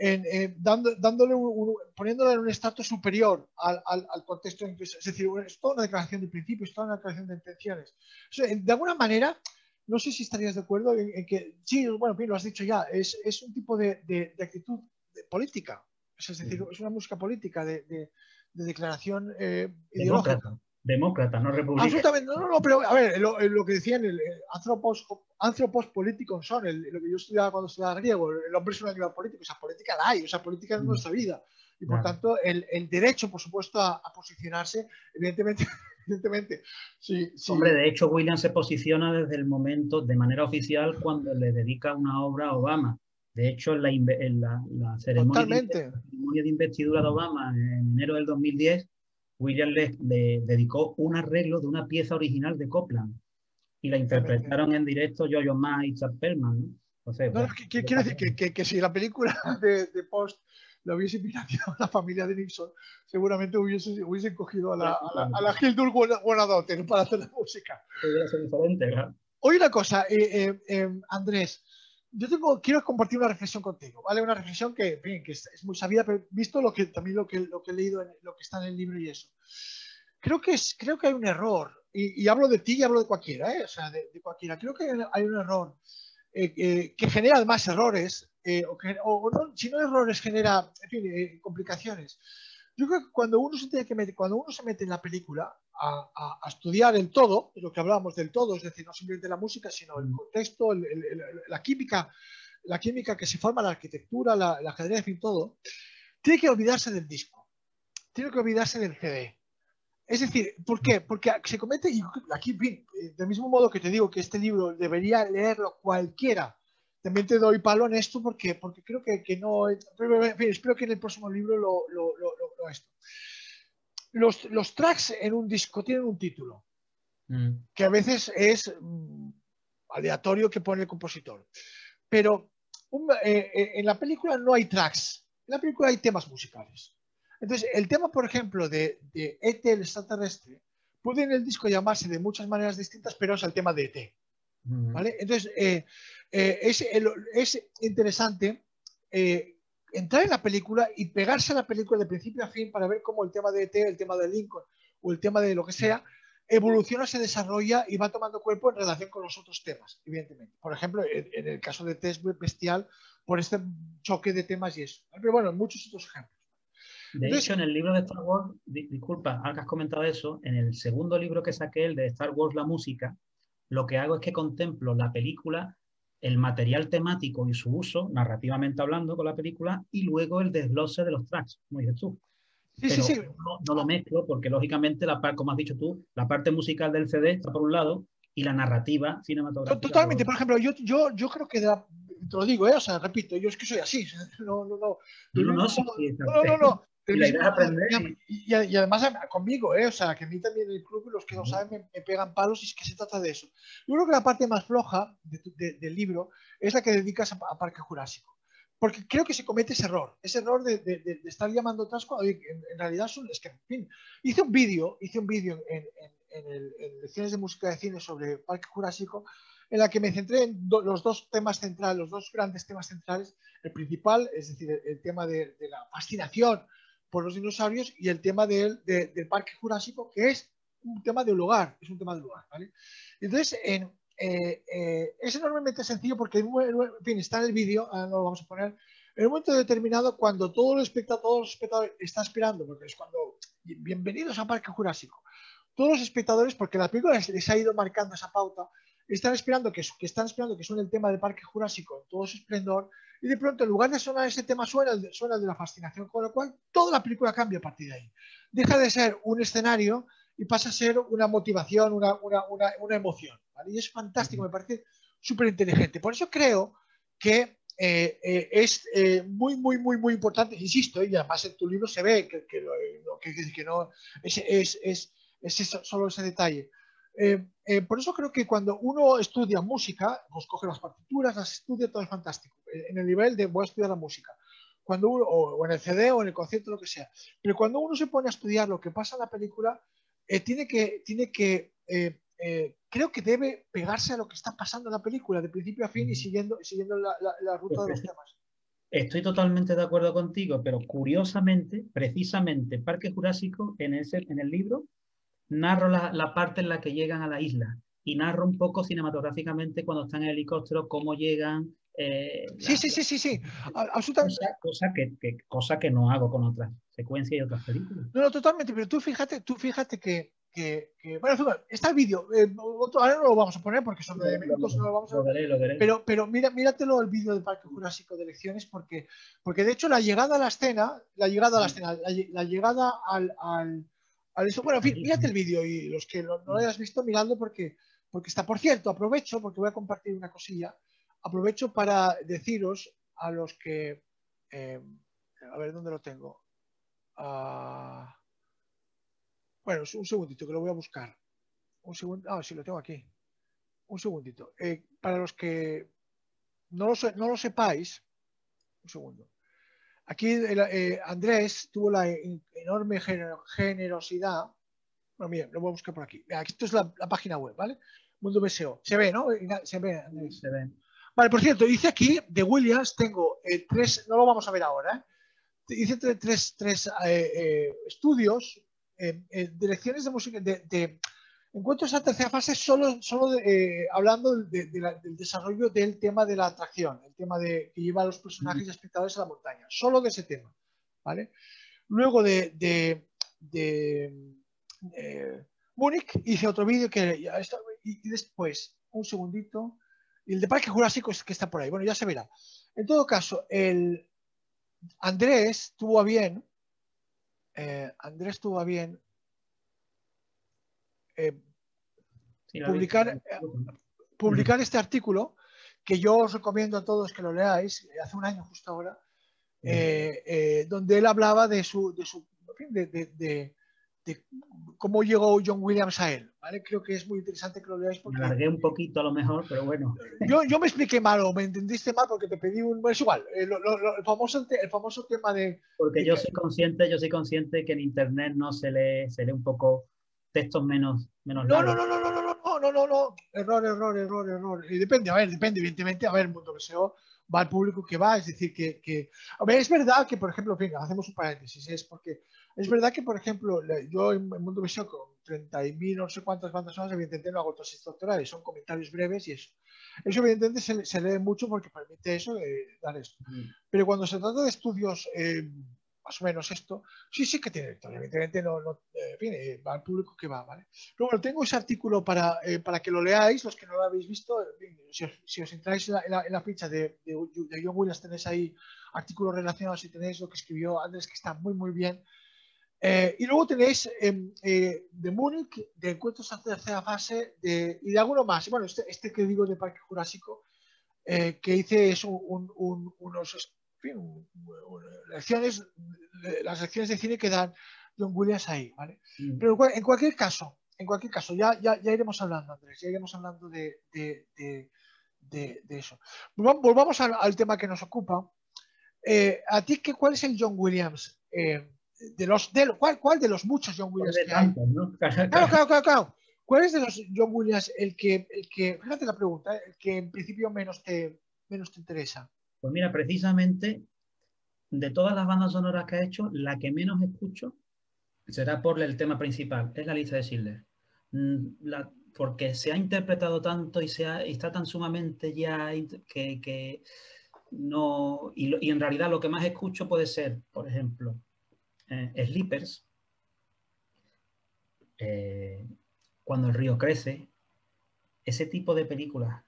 poniéndola en un estatus superior al contexto. Es decir, es toda una declaración de principios, es toda una declaración de intenciones. O sea, de alguna manera, no sé si estarías de acuerdo en que, sí, bueno, lo has dicho ya, es un tipo de actitud política. Es decir, es una música política de declaración ideológica. Demócrata, no republicano. Absolutamente, no, pero a ver, lo que decían el anthropos politikon son, lo que yo estudiaba cuando estudiaba griego, el hombre es un animal político, esa política la hay, esa política es nuestra vida. Y por tanto, el derecho, por supuesto, a posicionarse, evidentemente, sí. Hombre, de hecho, Williams se posiciona desde el momento, de manera oficial, cuando le dedica una obra a Obama. De hecho, en la ceremonia de investidura de Obama en enero del 2010, Williams le dedicó un arreglo de una pieza original de Copland y la interpretaron en directo Yo-Yo Ma y Chad Perlman, ¿no? Entonces, bueno, quiero decir que si la película de Post lo hubiese financiado la familia de Nixon, seguramente hubiesen cogido a la Hildur Guanadotte para hacer la música. Podría ser diferente, ¿verdad? Oye, una cosa, Andrés, quiero compartir una reflexión contigo, ¿vale? Una reflexión que es muy sabida, pero visto también lo que he leído, lo que está en el libro y eso. Creo que hay un error, y hablo de ti y hablo de cualquiera, o sea, de cualquiera. Creo que hay un error que genera además errores, si no errores, genera, en fin, complicaciones. Yo creo que cuando uno se mete en la película a estudiar el todo, de lo que hablábamos del todo, es decir, no simplemente la música, sino el contexto, la química que se forma, la arquitectura, la ajedrez, en fin, todo, tiene que olvidarse del disco, tiene que olvidarse del CD. Es decir, ¿por qué? Porque se comete, y aquí, del mismo modo que te digo que este libro debería leerlo cualquiera, también te doy palo en esto porque creo que no. En fin, espero que en el próximo libro lo esto. Los tracks en un disco tienen un título, que a veces es aleatorio que pone el compositor. Pero en la película no hay tracks, en la película hay temas musicales. Entonces, el tema, por ejemplo, de E.T. el extraterrestre, puede en el disco llamarse de muchas maneras distintas, pero es el tema de E.T. ¿Vale? Entonces, es interesante entrar en la película y pegarse a la película de principio a fin para ver cómo el tema de E.T., el tema de Lincoln o el tema de lo que sea, evoluciona, se desarrolla y va tomando cuerpo en relación con los otros temas, evidentemente. Por ejemplo, en el caso de E.T. es bestial por este choque de temas y eso. Pero bueno, muchos otros ejemplos. De hecho, en el libro de Star Wars, disculpa, ahora que has comentado eso, en el segundo libro que saqué, el de Star Wars, la música, lo que hago es que contemplo la película, el material temático y su uso, narrativamente hablando con la película, y luego el desglose de los tracks, como dices tú. Sí. No lo mezclo porque, lógicamente, como has dicho tú, la parte musical del CD está por un lado y la narrativa cinematográfica. Totalmente, por ejemplo, yo creo que te lo digo, o sea, repito, yo es que soy así. No. Y la idea es aprender. Y además conmigo, o sea, que a mí también el club, los que no saben, me pegan palos y es que se trata de eso. Yo creo que la parte más floja del libro es la que dedicas a Parque Jurásico. Porque creo que se comete ese error de estar llamando atrás cuando en realidad es que, en fin, hice un vídeo en lecciones de música de cine sobre Parque Jurásico, en la que me centré en los dos temas centrales, los dos grandes temas centrales, el principal, es decir, el tema de la fascinación por los dinosaurios y el tema del Parque Jurásico, que es un tema de lugar, ¿vale? Entonces, es enormemente sencillo porque, en fin, está en el vídeo, no lo vamos a poner, en un momento determinado cuando todos los espectadores están esperando, porque es cuando, bienvenidos a Parque Jurásico, todos los espectadores, porque la película les ha ido marcando esa pauta, están esperando que suene el tema del Parque Jurásico en todo su esplendor, y de pronto en lugar de sonar ese tema suena el de la fascinación, con lo cual toda la película cambia a partir de ahí. Deja de ser un escenario y pasa a ser una motivación, una emoción, ¿vale? Y es fantástico, me parece súper inteligente. Por eso creo que es muy importante, insisto, y además en tu libro se ve que no es solo ese detalle. Por eso creo que cuando uno estudia música, pues coge las partituras, las estudia, todo es fantástico. En el nivel de voy a estudiar la música. Cuando uno, o en el CD o en el concierto, lo que sea. Pero cuando uno se pone a estudiar lo que pasa en la película, creo que debe pegarse a lo que está pasando en la película, de principio a fin, y siguiendo la ruta de los temas. Estoy totalmente de acuerdo contigo, pero curiosamente, precisamente, Parque Jurásico, en el libro, narro la parte en la que llegan a la isla y narro un poco cinematográficamente cuando están en el helicóptero, cómo llegan. Sí, absolutamente. Cosa que no hago con otras secuencias y otras películas. No, totalmente, pero tú fíjate que bueno, está el vídeo, ahora no lo vamos a poner porque son 9 minutos, no lo vamos a lo veré. Pero míratelo el vídeo del Parque Jurásico de Lecciones, porque de hecho la llegada a la escena, la llegada al eso, bueno, en fin, mírate el vídeo, y los que no lo hayas visto, miradlo porque está. Por cierto, aprovecho, porque voy a compartir una cosilla, aprovecho para deciros a los que, a ver, ¿dónde lo tengo? Bueno, un segundito que lo voy a buscar. Un segundo. Sí, lo tengo aquí. Un segundito. Para los que no lo sepáis, un segundo. Aquí Andrés tuvo la enorme generosidad. Bueno, mira, lo voy a buscar por aquí. Esto es la página web, ¿vale? Mundo BSO. Se ve, ¿no? Se ve, Andrés. Se ve. Vale, por cierto, dice aquí, de Williams, tengo 3, no lo vamos a ver ahora, hice tres estudios de lecciones de música, de encuentros a tercera fase, solo hablando del desarrollo del tema de la atracción, el tema que lleva a los personajes y espectadores a la montaña, solo de ese tema, ¿vale? Luego de Múnich hice otro vídeo que ya está, y después, un segundito, y el de Parque Jurásico es que está por ahí, bueno, ya se verá. En todo caso, Andrés tuvo a bien publicar este artículo, que yo os recomiendo a todos que lo leáis, hace un año justo ahora, donde él hablaba de cómo llegó John Williams a él, ¿vale? Creo que es muy interesante que lo leáis porque... Me alargué un poquito a lo mejor, pero bueno. Yo me expliqué mal o me entendiste mal porque te pedí es igual, el famoso tema de... Porque yo soy consciente que en internet no se lee un poco textos menos largos. No, error. Y depende, evidentemente, el Mundo BSO va al público que va, es decir, a ver, es verdad que, por ejemplo, venga, hacemos un paréntesis, es verdad que, por ejemplo, yo en el Mundo BSO con 30.000 no sé cuántas bandas sonoras, evidentemente no hago tesis doctorales, son comentarios breves y eso. Eso evidentemente se lee mucho porque permite eso, dar esto. Pero cuando se trata de estudios, más o menos esto, sí que tiene lector, evidentemente en fin, va al público que va, ¿vale? Pero bueno, tengo ese artículo para que lo leáis, los que no lo habéis visto, si os entráis en la ficha de John Williams, tenéis ahí artículos relacionados y tenéis lo que escribió Andrés, que está muy bien. Y luego tenéis de Múnich, de encuentros a tercera fase, y de alguno más. Bueno, este que digo de Parque Jurásico, que hice es unos lecciones, las lecciones de cine que dan John Williams ahí, ¿vale? Pero en cualquier caso, ya iremos hablando, Andrés, ya iremos hablando de eso. Volvamos al tema que nos ocupa. ¿A ti cuál es el John Williams? ¿Cuál de los muchos John Williams que hay? ¿No? Claro. ¿Cuál es de los John Williams el que fíjate la pregunta, el que en principio menos te interesa? Pues mira, precisamente de todas las bandas sonoras que ha hecho, la que menos escucho será por el tema principal, es la lista de Schindler. porque se ha interpretado tanto y está tan sumamente ya que no... Y en realidad lo que más escucho puede ser, por ejemplo, Sleepers, Cuando el río crece, ese tipo de películas.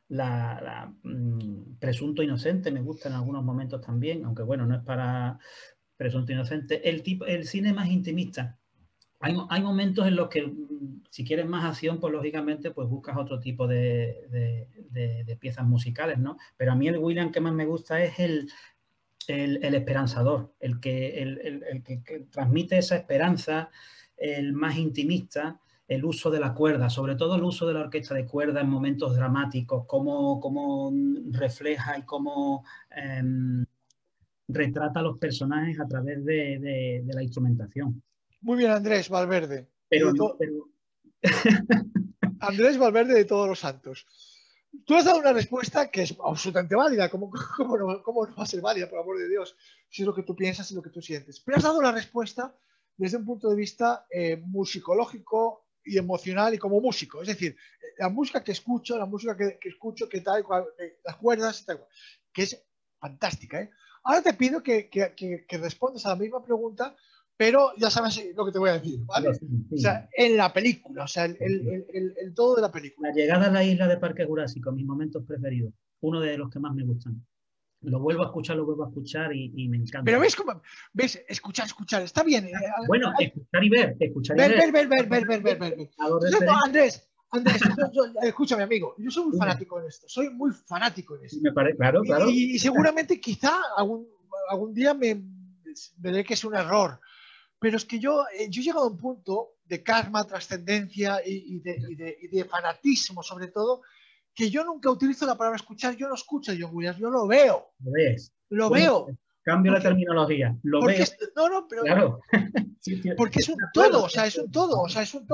Presunto Inocente me gusta en algunos momentos también, aunque bueno, no es para Presunto Inocente. El cine más intimista. Hay momentos en los que, si quieres más acción, pues lógicamente pues buscas otro tipo de piezas musicales, ¿no? Pero a mí el Williams que más me gusta es el esperanzador, el que transmite esa esperanza, el más intimista, el uso de la cuerda, sobre todo el uso de la orquesta de cuerda en momentos dramáticos, cómo refleja y cómo retrata a los personajes a través de la instrumentación. Muy bien, Andrés Valverde. Pero no, pero... Andrés Valverde de Todos los Santos. Tú has dado una respuesta que es absolutamente válida. ¿Cómo no va a ser válida, por amor de Dios? Si es lo que tú piensas y lo que tú sientes. Pero has dado la respuesta desde un punto de vista musicológico y emocional y como músico. Es decir, la música que escucho, que tal, las cuerdas y tal, que es fantástica. Ahora te pido que respondas a la misma pregunta, pero ya sabes lo que te voy a decir, ¿vale? Sí. O sea, en la película, o sea, el todo de la película. La llegada a la isla de Parque Jurásico, mis momentos preferidos, uno de los que más me gustan. Lo vuelvo a escuchar y me encanta. Pero ves, escuchar, está bien. Bueno, escuchar y ver. Ver. No, Andrés, escúchame, amigo, yo soy muy fanático en esto, Me parece, claro. Y seguramente quizá algún día me veré que es un error. Pero es que yo he llegado a un punto de karma, trascendencia y de fanatismo, sobre todo, que yo nunca utilizo la palabra escuchar. Yo no escucho a John Williams, yo lo veo. Lo veo. Cambio la terminología. Lo veo. Pero claro. Porque es un todo, o sea, es un todo,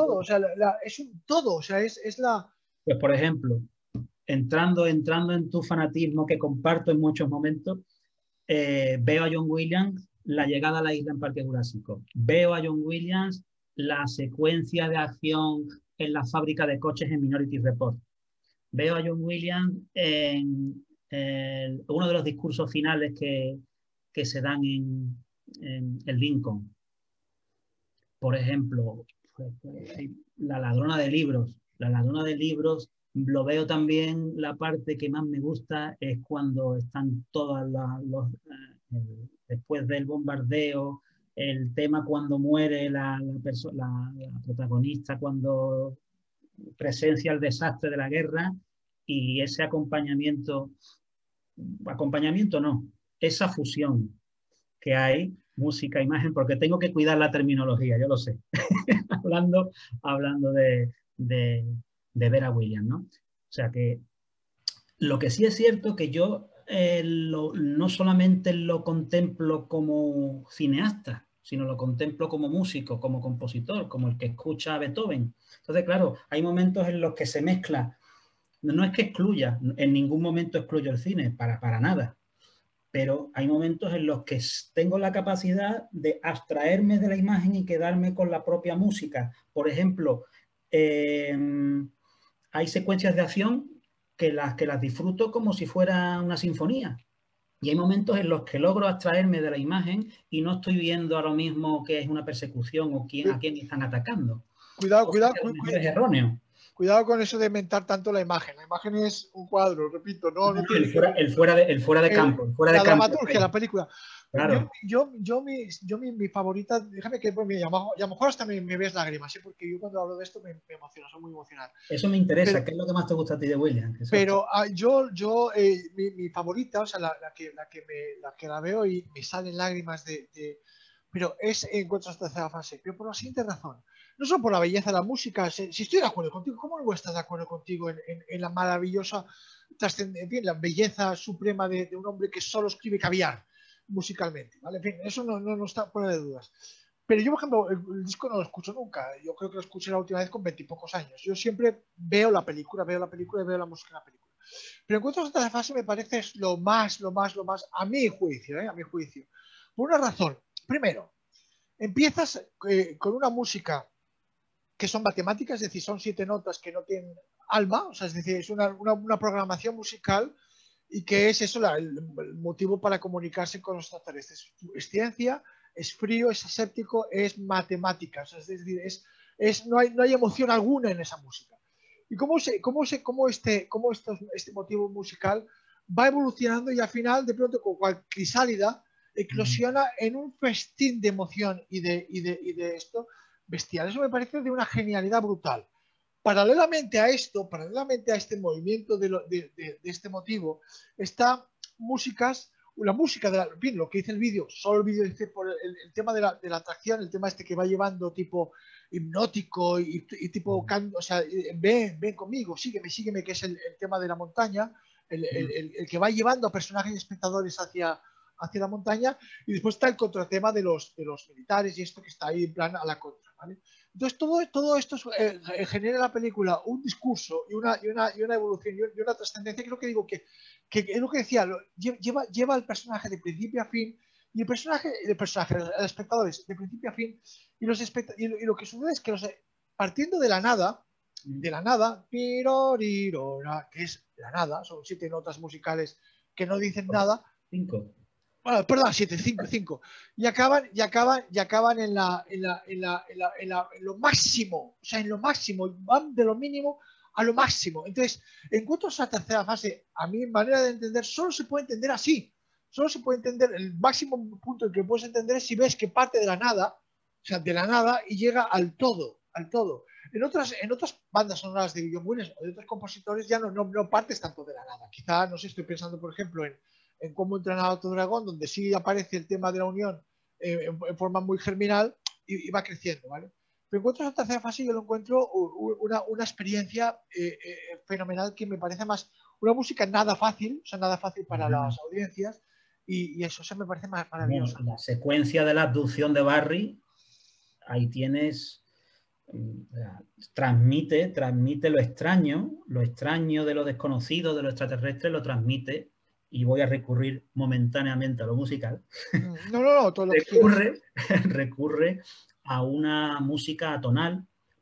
o sea, es la... Pues, por ejemplo, entrando en tu fanatismo que comparto en muchos momentos, veo a John Williams la llegada a la isla en Parque Jurásico. Veo a John Williams la secuencia de acción en la fábrica de coches en Minority Report. Veo a John Williams en uno de los discursos finales que se dan en el Lincoln. Por ejemplo, La ladrona de libros. La ladrona de libros, lo veo también, la parte que más me gusta es cuando están todas después del bombardeo, el tema cuando muere la protagonista, cuando presencia el desastre de la guerra y ese acompañamiento no, esa fusión que hay, música, imagen, porque tengo que cuidar la terminología, yo lo sé, hablando de Vera Williams, ¿no? O sea que lo que sí es cierto que yo no solamente lo contemplo como cineasta, sino lo contemplo como músico, como compositor, como el que escucha a Beethoven. Entonces, claro, hay momentos en los que se mezcla. No es que excluya, en ningún momento excluyo el cine, para nada. Pero hay momentos en los que tengo la capacidad de abstraerme de la imagen y quedarme con la propia música. Por ejemplo, hay secuencias de acción que las disfruto como si fuera una sinfonía. Y hay momentos en los que logro abstraerme de la imagen y no estoy viendo ahora mismo que es una persecución o a quién están atacando. Cuidado. Es erróneo. Cuidado con eso de mentar tanto la imagen. La imagen es un cuadro, repito. No tiene el fuera de campo. La dramaturgia, la película. Claro. Mi favorita, déjame que a lo mejor hasta me ves lágrimas, ¿sí? Porque yo cuando hablo de esto me emociono, soy muy emocional. Eso me interesa. ¿Qué es lo que más te gusta a ti de Williams? Pero mi favorita, o sea, la que la veo y me salen lágrimas pero es Encuentros hasta la tercera fase. Pero por la siguiente razón. No solo por la belleza de la música, si estoy de acuerdo contigo, ¿cómo no voy a estar de acuerdo contigo en la maravillosa, en fin, la belleza suprema de un hombre que solo escribe caviar musicalmente? ¿Vale? En fin, eso no está fuera de dudas. Pero yo, por ejemplo, el disco no lo escucho nunca. Yo creo que lo escuché la última vez con 20 y pocos años. Yo siempre veo la película y veo la música en la película. Pero Encuentros hasta la fase me parece lo más, a mi juicio, a mi juicio. Por una razón. Primero, empiezas con una música que son matemáticas, es decir, son 7 notas que no tienen alma, o sea, es decir, es una programación musical y que es eso el motivo para comunicarse con los extraterrestres. Es ciencia, es frío, es aséptico, es matemáticas, es decir, no hay emoción alguna en esa música. Y cómo este motivo musical va evolucionando y al final, de pronto, con cual crisálida, eclosiona en un festín de emoción y de esto bestial. Eso me parece de una genialidad brutal. Paralelamente a este movimiento de este motivo, está la música lo que dice el vídeo, solo el vídeo dice por el tema de la atracción, el tema este que va llevando tipo hipnótico y tipo, o sea, ven conmigo, sígueme, que es el tema de la montaña, el que va llevando a personajes y espectadores hacia la montaña, y después está el contratema de los militares y esto que está ahí en plan a la contra, ¿vale? Entonces todo esto genera en la película un discurso y una evolución y una trascendencia, que es lo que digo, que es lo que decía, lleva al personaje de principio a fin, y el espectadores de principio a fin, y lo que sucede es que partiendo de la nada, que es la nada, son 7 notas musicales que no dicen nada. 5. Bueno, perdón, 5. Y acaban en lo máximo, o sea, en lo máximo, van de lo mínimo a lo máximo. Entonces, encuentros a tercera fase, a mi manera de entender, solo se puede entender así. Solo se puede entender, el máximo punto en que puedes entender es si ves que parte de la nada, o sea, de la nada, y llega al todo. En otras bandas sonoras de John Williams o de otros compositores ya no partes tanto de la nada. Quizá, no sé, estoy pensando, por ejemplo, en Cómo entrenar a tu dragón, donde sí aparece el tema de la unión en forma muy germinal y va creciendo, ¿vale? Pero encuentro esa tercera fase, yo lo encuentro una experiencia fenomenal, que me parece más una música nada fácil, o sea, nada fácil para las audiencias, y eso, o sea, me parece maravilloso. Bueno, la secuencia de la abducción de Barry, ahí tienes, transmite lo extraño de lo desconocido, de lo extraterrestre, lo transmite, y voy a recurrir momentáneamente a lo musical. No, todo lo que recurre a una música atonal,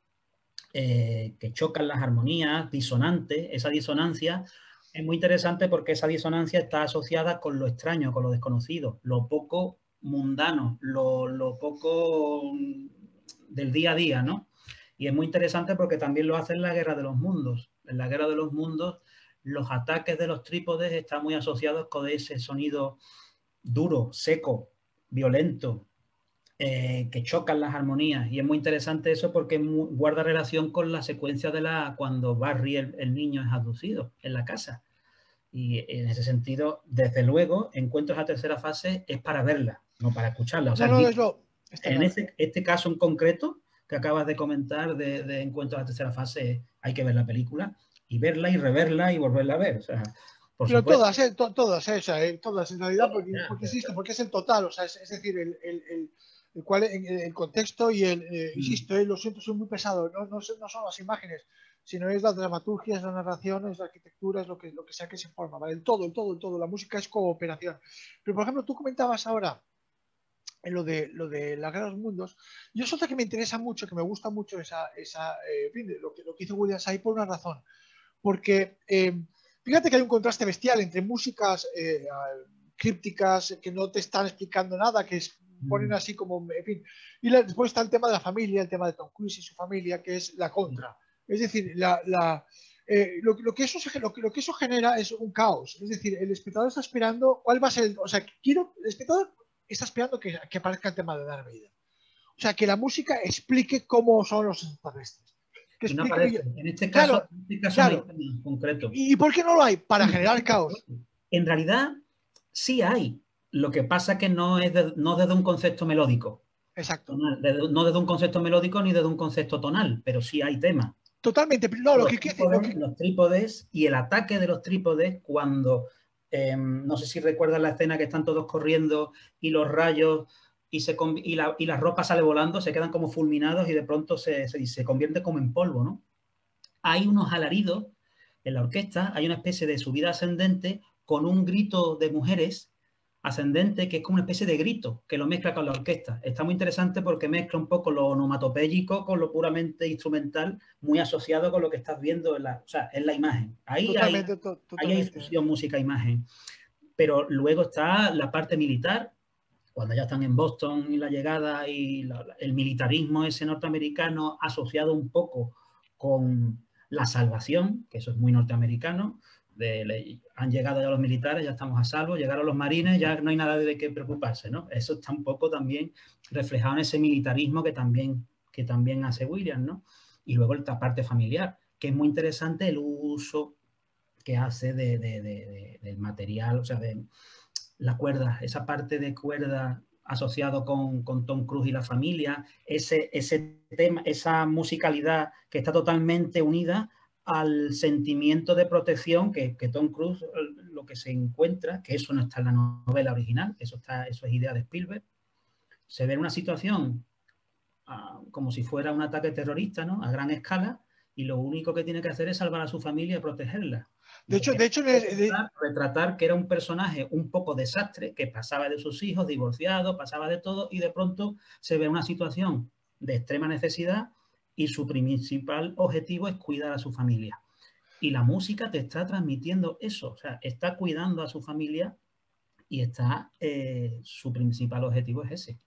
que chocan las armonías, disonante. Esa disonancia es muy interesante porque esa disonancia está asociada con lo extraño, con lo desconocido, lo poco mundano, lo poco del día a día, ¿no? Y es muy interesante porque también lo hace en la Guerra de los Mundos. En la Guerra de los Mundos, los ataques de los trípodes están muy asociados con ese sonido duro, seco, violento, que chocan las armonías, y es muy interesante eso porque guarda relación con la secuencia de cuando Barry, el niño, es abducido en la casa, y en ese sentido, desde luego, Encuentros a tercera fase es para verla, no para escucharla. O sea, en este caso en concreto que acabas de comentar de Encuentros a tercera fase, hay que ver la película y verla y reverla y volverla a ver, o sea, por pero supuesto. todas en realidad, porque insisto, porque es el total, o sea, es decir, el contexto y insisto, lo siento, soy muy pesado, no son las imágenes, sino es la dramaturgia, es la narración, es la arquitectura, es lo que sea que se forma, ¿vale? El todo, la música es cooperación. Pero, por ejemplo, tú comentabas ahora en lo de la Guerra de los Mundos, y eso es lo que me interesa mucho, que me gusta mucho lo que hizo Williams ahí, por una razón, porque fíjate que hay un contraste bestial entre músicas crípticas que no te están explicando nada, que ponen así como, en fin, y después está el tema de la familia, el tema de Tom Cruise y su familia, que es la contra. Es decir, lo que eso genera es un caos. Es decir, el espectador está esperando cuál va a ser o sea, el espectador está esperando que aparezca el tema de Darth Vader. O sea, que la música explique cómo son los extraterrestres. Que no aparece. En este caso, claro. No hay en concreto. ¿Y por qué no lo hay? Para generar caos. En realidad, sí hay. Lo que pasa es que no desde un concepto melódico. Exacto. No desde un concepto melódico ni desde un concepto tonal, pero sí hay tema. Totalmente. No, los trípodes y el ataque de los trípodes cuando, no sé si recuerdas la escena que están todos corriendo y los rayos y la ropa sale volando, se quedan como fulminados y de pronto se convierte como en polvo, ¿no? Hay unos alaridos en la orquesta, hay una especie de subida ascendente con un grito de mujeres ascendente, que es como una especie de grito, que lo mezcla con la orquesta. Está muy interesante porque mezcla un poco lo onomatopéyico con lo puramente instrumental, muy asociado con lo que estás viendo en la imagen. Ahí hay Totalmente. fusión música-imagen. Pero luego está la parte militar, cuando ya están en Boston y la llegada y el militarismo ese norteamericano asociado un poco con la salvación, que eso es muy norteamericano, han llegado ya los militares, ya estamos a salvo, llegaron los marines, ya no hay nada de qué preocuparse, ¿no? Eso está un poco también reflejado en ese militarismo que también hace Williams, ¿no? Y luego esta parte familiar, que es muy interesante el uso que hace del material, o sea, de la cuerda, esa parte de cuerda asociado con Tom Cruise y la familia, ese tema, esa musicalidad que está totalmente unida al sentimiento de protección que Tom Cruise lo que se encuentra, que eso no está en la novela original, eso es idea de Spielberg, se ve en una situación como si fuera un ataque terrorista, ¿no? A gran escala, y lo único que tiene que hacer es salvar a su familia y protegerla. De hecho, retratar que era un personaje un poco desastre, que pasaba de sus hijos, divorciado, pasaba de todo, y de pronto se ve una situación de extrema necesidad y su principal objetivo es cuidar a su familia. Y la música te está transmitiendo eso, o sea, está cuidando a su familia y su principal objetivo es ese.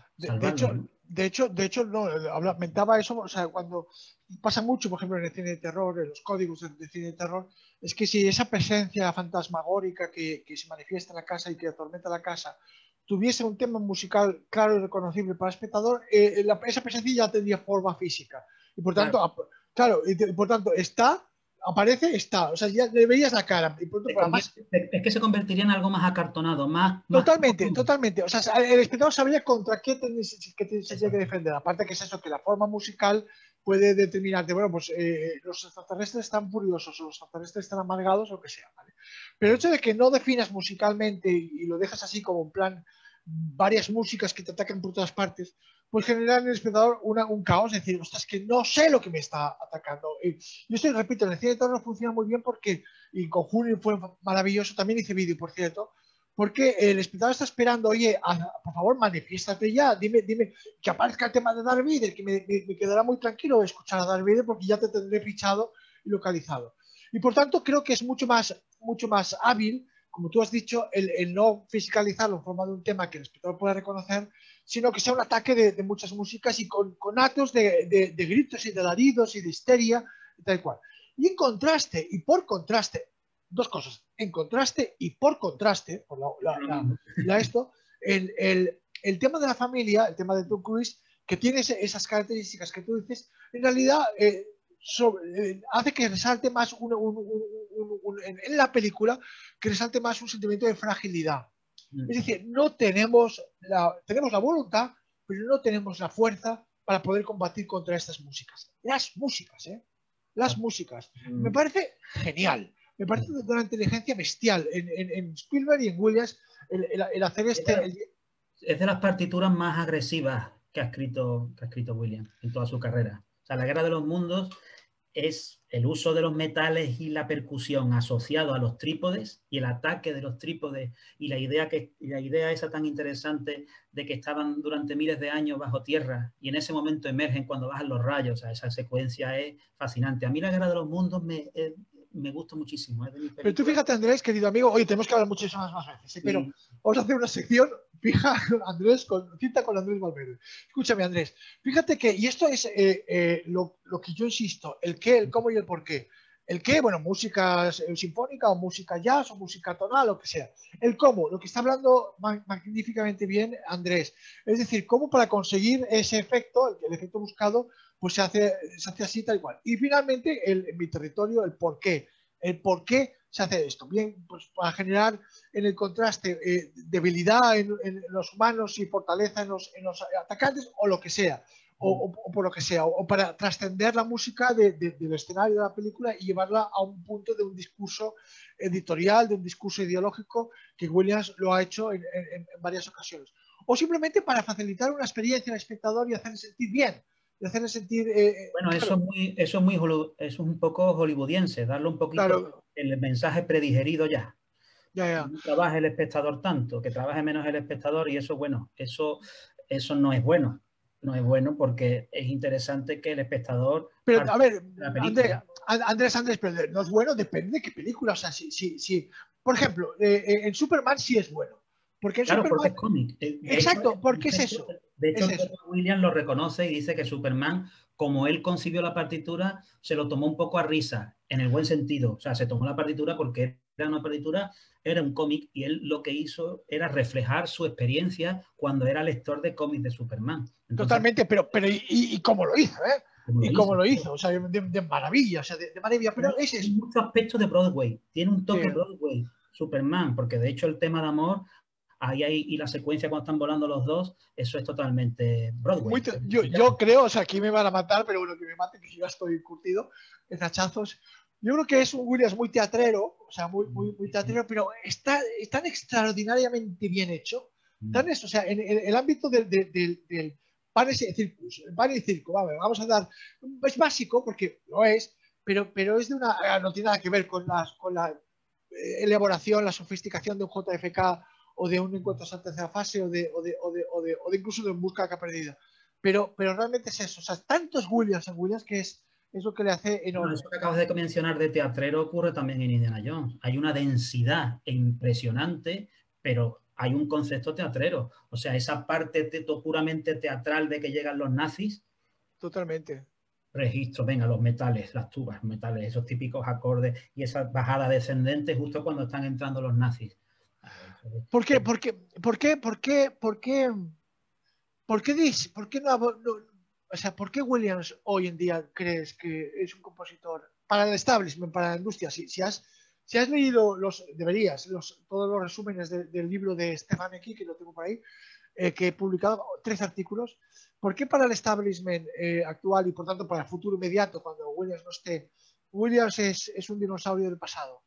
De hecho, no, lamentaba eso, o sea, cuando pasa mucho, por ejemplo, en el cine de terror, en los códigos de cine de terror, es que si esa presencia fantasmagórica que se manifiesta en la casa y que atormenta la casa tuviese un tema musical claro y reconocible para el espectador, esa presencia ya tendría forma física. Y por tanto, por tanto, aparece, o sea, ya le veías la cara. Y pronto, es que se convertiría en algo más acartonado, más totalmente. O sea, el espectador sabría contra qué se tiene que defender. Aparte que es eso, que la forma musical puede determinarte, bueno, pues los extraterrestres están furiosos, o los extraterrestres están amargados, o lo que sea, ¿vale? Pero el hecho de que no definas musicalmente y lo dejas así como en plan varias músicas que te atacan por todas partes, pues generar en el espectador un caos, es decir, ostras, que no sé lo que me está atacando. Yo estoy, repito, en el cine de terror no funciona muy bien porque, y con Julio fue maravilloso, también hice vídeo, por cierto, porque el espectador está esperando, oye, por favor, manifiéstate ya, dime, que aparezca el tema de Darth Vader, que me quedará muy tranquilo escuchar a Darth Vader porque ya te tendré fichado y localizado. Y por tanto, creo que es mucho más hábil, como tú has dicho, el no fiscalizarlo en forma de un tema que el espectador pueda reconocer, sino que sea un ataque de muchas músicas y con actos de gritos y de alaridos y de histeria y tal cual. Y en contraste, y por contraste, dos cosas, en contraste y por contraste, por el tema de la familia, el tema de Tom Cruise, que tiene esas características que tú dices, en realidad hace que resalte más en la película, que resalte más un sentimiento de fragilidad. Es decir, no tenemos la voluntad, pero no tenemos la fuerza para poder combatir contra estas músicas. Las músicas. Me parece genial. Me parece de una inteligencia bestial en Spielberg y en Williams el hacer Es de las partituras más agresivas que ha escrito Williams en toda su carrera. O sea, La Guerra de los Mundos es el uso de los metales y la percusión asociado a los trípodes y el ataque de los trípodes y la idea esa tan interesante de que estaban durante miles de años bajo tierra y en ese momento emergen cuando bajan los rayos. O sea, esa secuencia es fascinante. A mí La Guerra de los Mundos me gusta muchísimo. Pero tú fíjate, Andrés, querido amigo, oye, tenemos que hablar muchísimas más veces, ¿sí? Pero vamos a hacer una sección fija, Andrés, cita con Andrés Valverde. Escúchame, Andrés, fíjate que, y esto es lo que yo insisto, el qué, el cómo y el por qué. El qué, bueno, música sinfónica o música jazz o música tonal, lo que sea. El cómo, lo que está hablando magníficamente bien Andrés. Es decir, cómo para conseguir ese efecto, el efecto buscado, pues se hace así tal cual. Y finalmente, en mi territorio, el por qué. El por qué se hace esto. Bien, pues para generar en el contraste debilidad en los humanos y fortaleza en los atacantes o lo que sea. O por lo que sea, o para trascender la música del escenario de la película y llevarla a un punto de un discurso editorial, de un discurso ideológico, que Williams lo ha hecho en varias ocasiones. O simplemente para facilitar una experiencia al espectador y hacerle sentir bien. De hacerle sentir... bueno, claro. Eso es un poco hollywoodiense, darle un poquito el mensaje predigerido ya. Ya. no trabaje el espectador tanto, que trabaje menos el espectador y eso, bueno, eso no es bueno. No es bueno porque es interesante que el espectador Pero, a ver, de la película. Andrés, pero no es bueno, depende de qué película. O sea, si. Por ejemplo, en Superman sí es bueno. Porque en Claro, porque Superman. es cómic. Exacto, porque es eso. De hecho, Es el eso. propio Williams lo reconoce y dice que Superman, como él concibió la partitura, se lo tomó un poco a risa, en el buen sentido. O sea, se tomó la partitura porque era una partitura, era un cómic, y él lo que hizo era reflejar su experiencia cuando era lector de cómics de Superman. Entonces, Totalmente, pero ¿y cómo lo hizo, eh? como lo Y cómo hizo. lo hizo, o sea, de maravilla, o sea, de maravilla, pero es Hay eso. muchos aspectos de Broadway, tiene un Sí. toque Broadway, Superman, porque de hecho el tema de amor, y la secuencia cuando están volando los dos, eso es totalmente Broadway. Yo creo, o sea, aquí me van a matar, pero bueno, que me maten, que yo ya estoy curtido en hachazos. Yo creo que es un Williams muy teatrero, o sea, muy teatrero, pero está tan extraordinariamente bien hecho. O sea, en el ámbito del pan y circus, el pan y circo, vamos a dar, es básico porque lo es, pero es de una, no tiene nada que ver con la elaboración, la sofisticación de un JFK o de un encuentro en tercera fase o de incluso de un busca que ha perdido. Pero realmente es eso. O sea, tantos Williams en Williams que es lo que le hace enorme. Bueno, eso que acabas de mencionar de teatrero ocurre también en Indiana Jones. Hay una densidad impresionante, pero hay un concepto teatrero. O sea, esa parte puramente teatral de que llegan los nazis. Totalmente. Registro, venga, los metales, las tubas, metales, esos típicos acordes y esa bajada descendente justo cuando están entrando los nazis. ¿Por qué? ¿Por qué no, o sea, por qué Williams hoy en día crees que es un compositor para el establishment, para la industria? Si has leído todos los resúmenes del libro de Stefan Ecki, que lo tengo por ahí, que he publicado 3 artículos, ¿por qué para el establishment actual y por tanto para el futuro inmediato, cuando Williams no esté, Williams es un dinosaurio del pasado?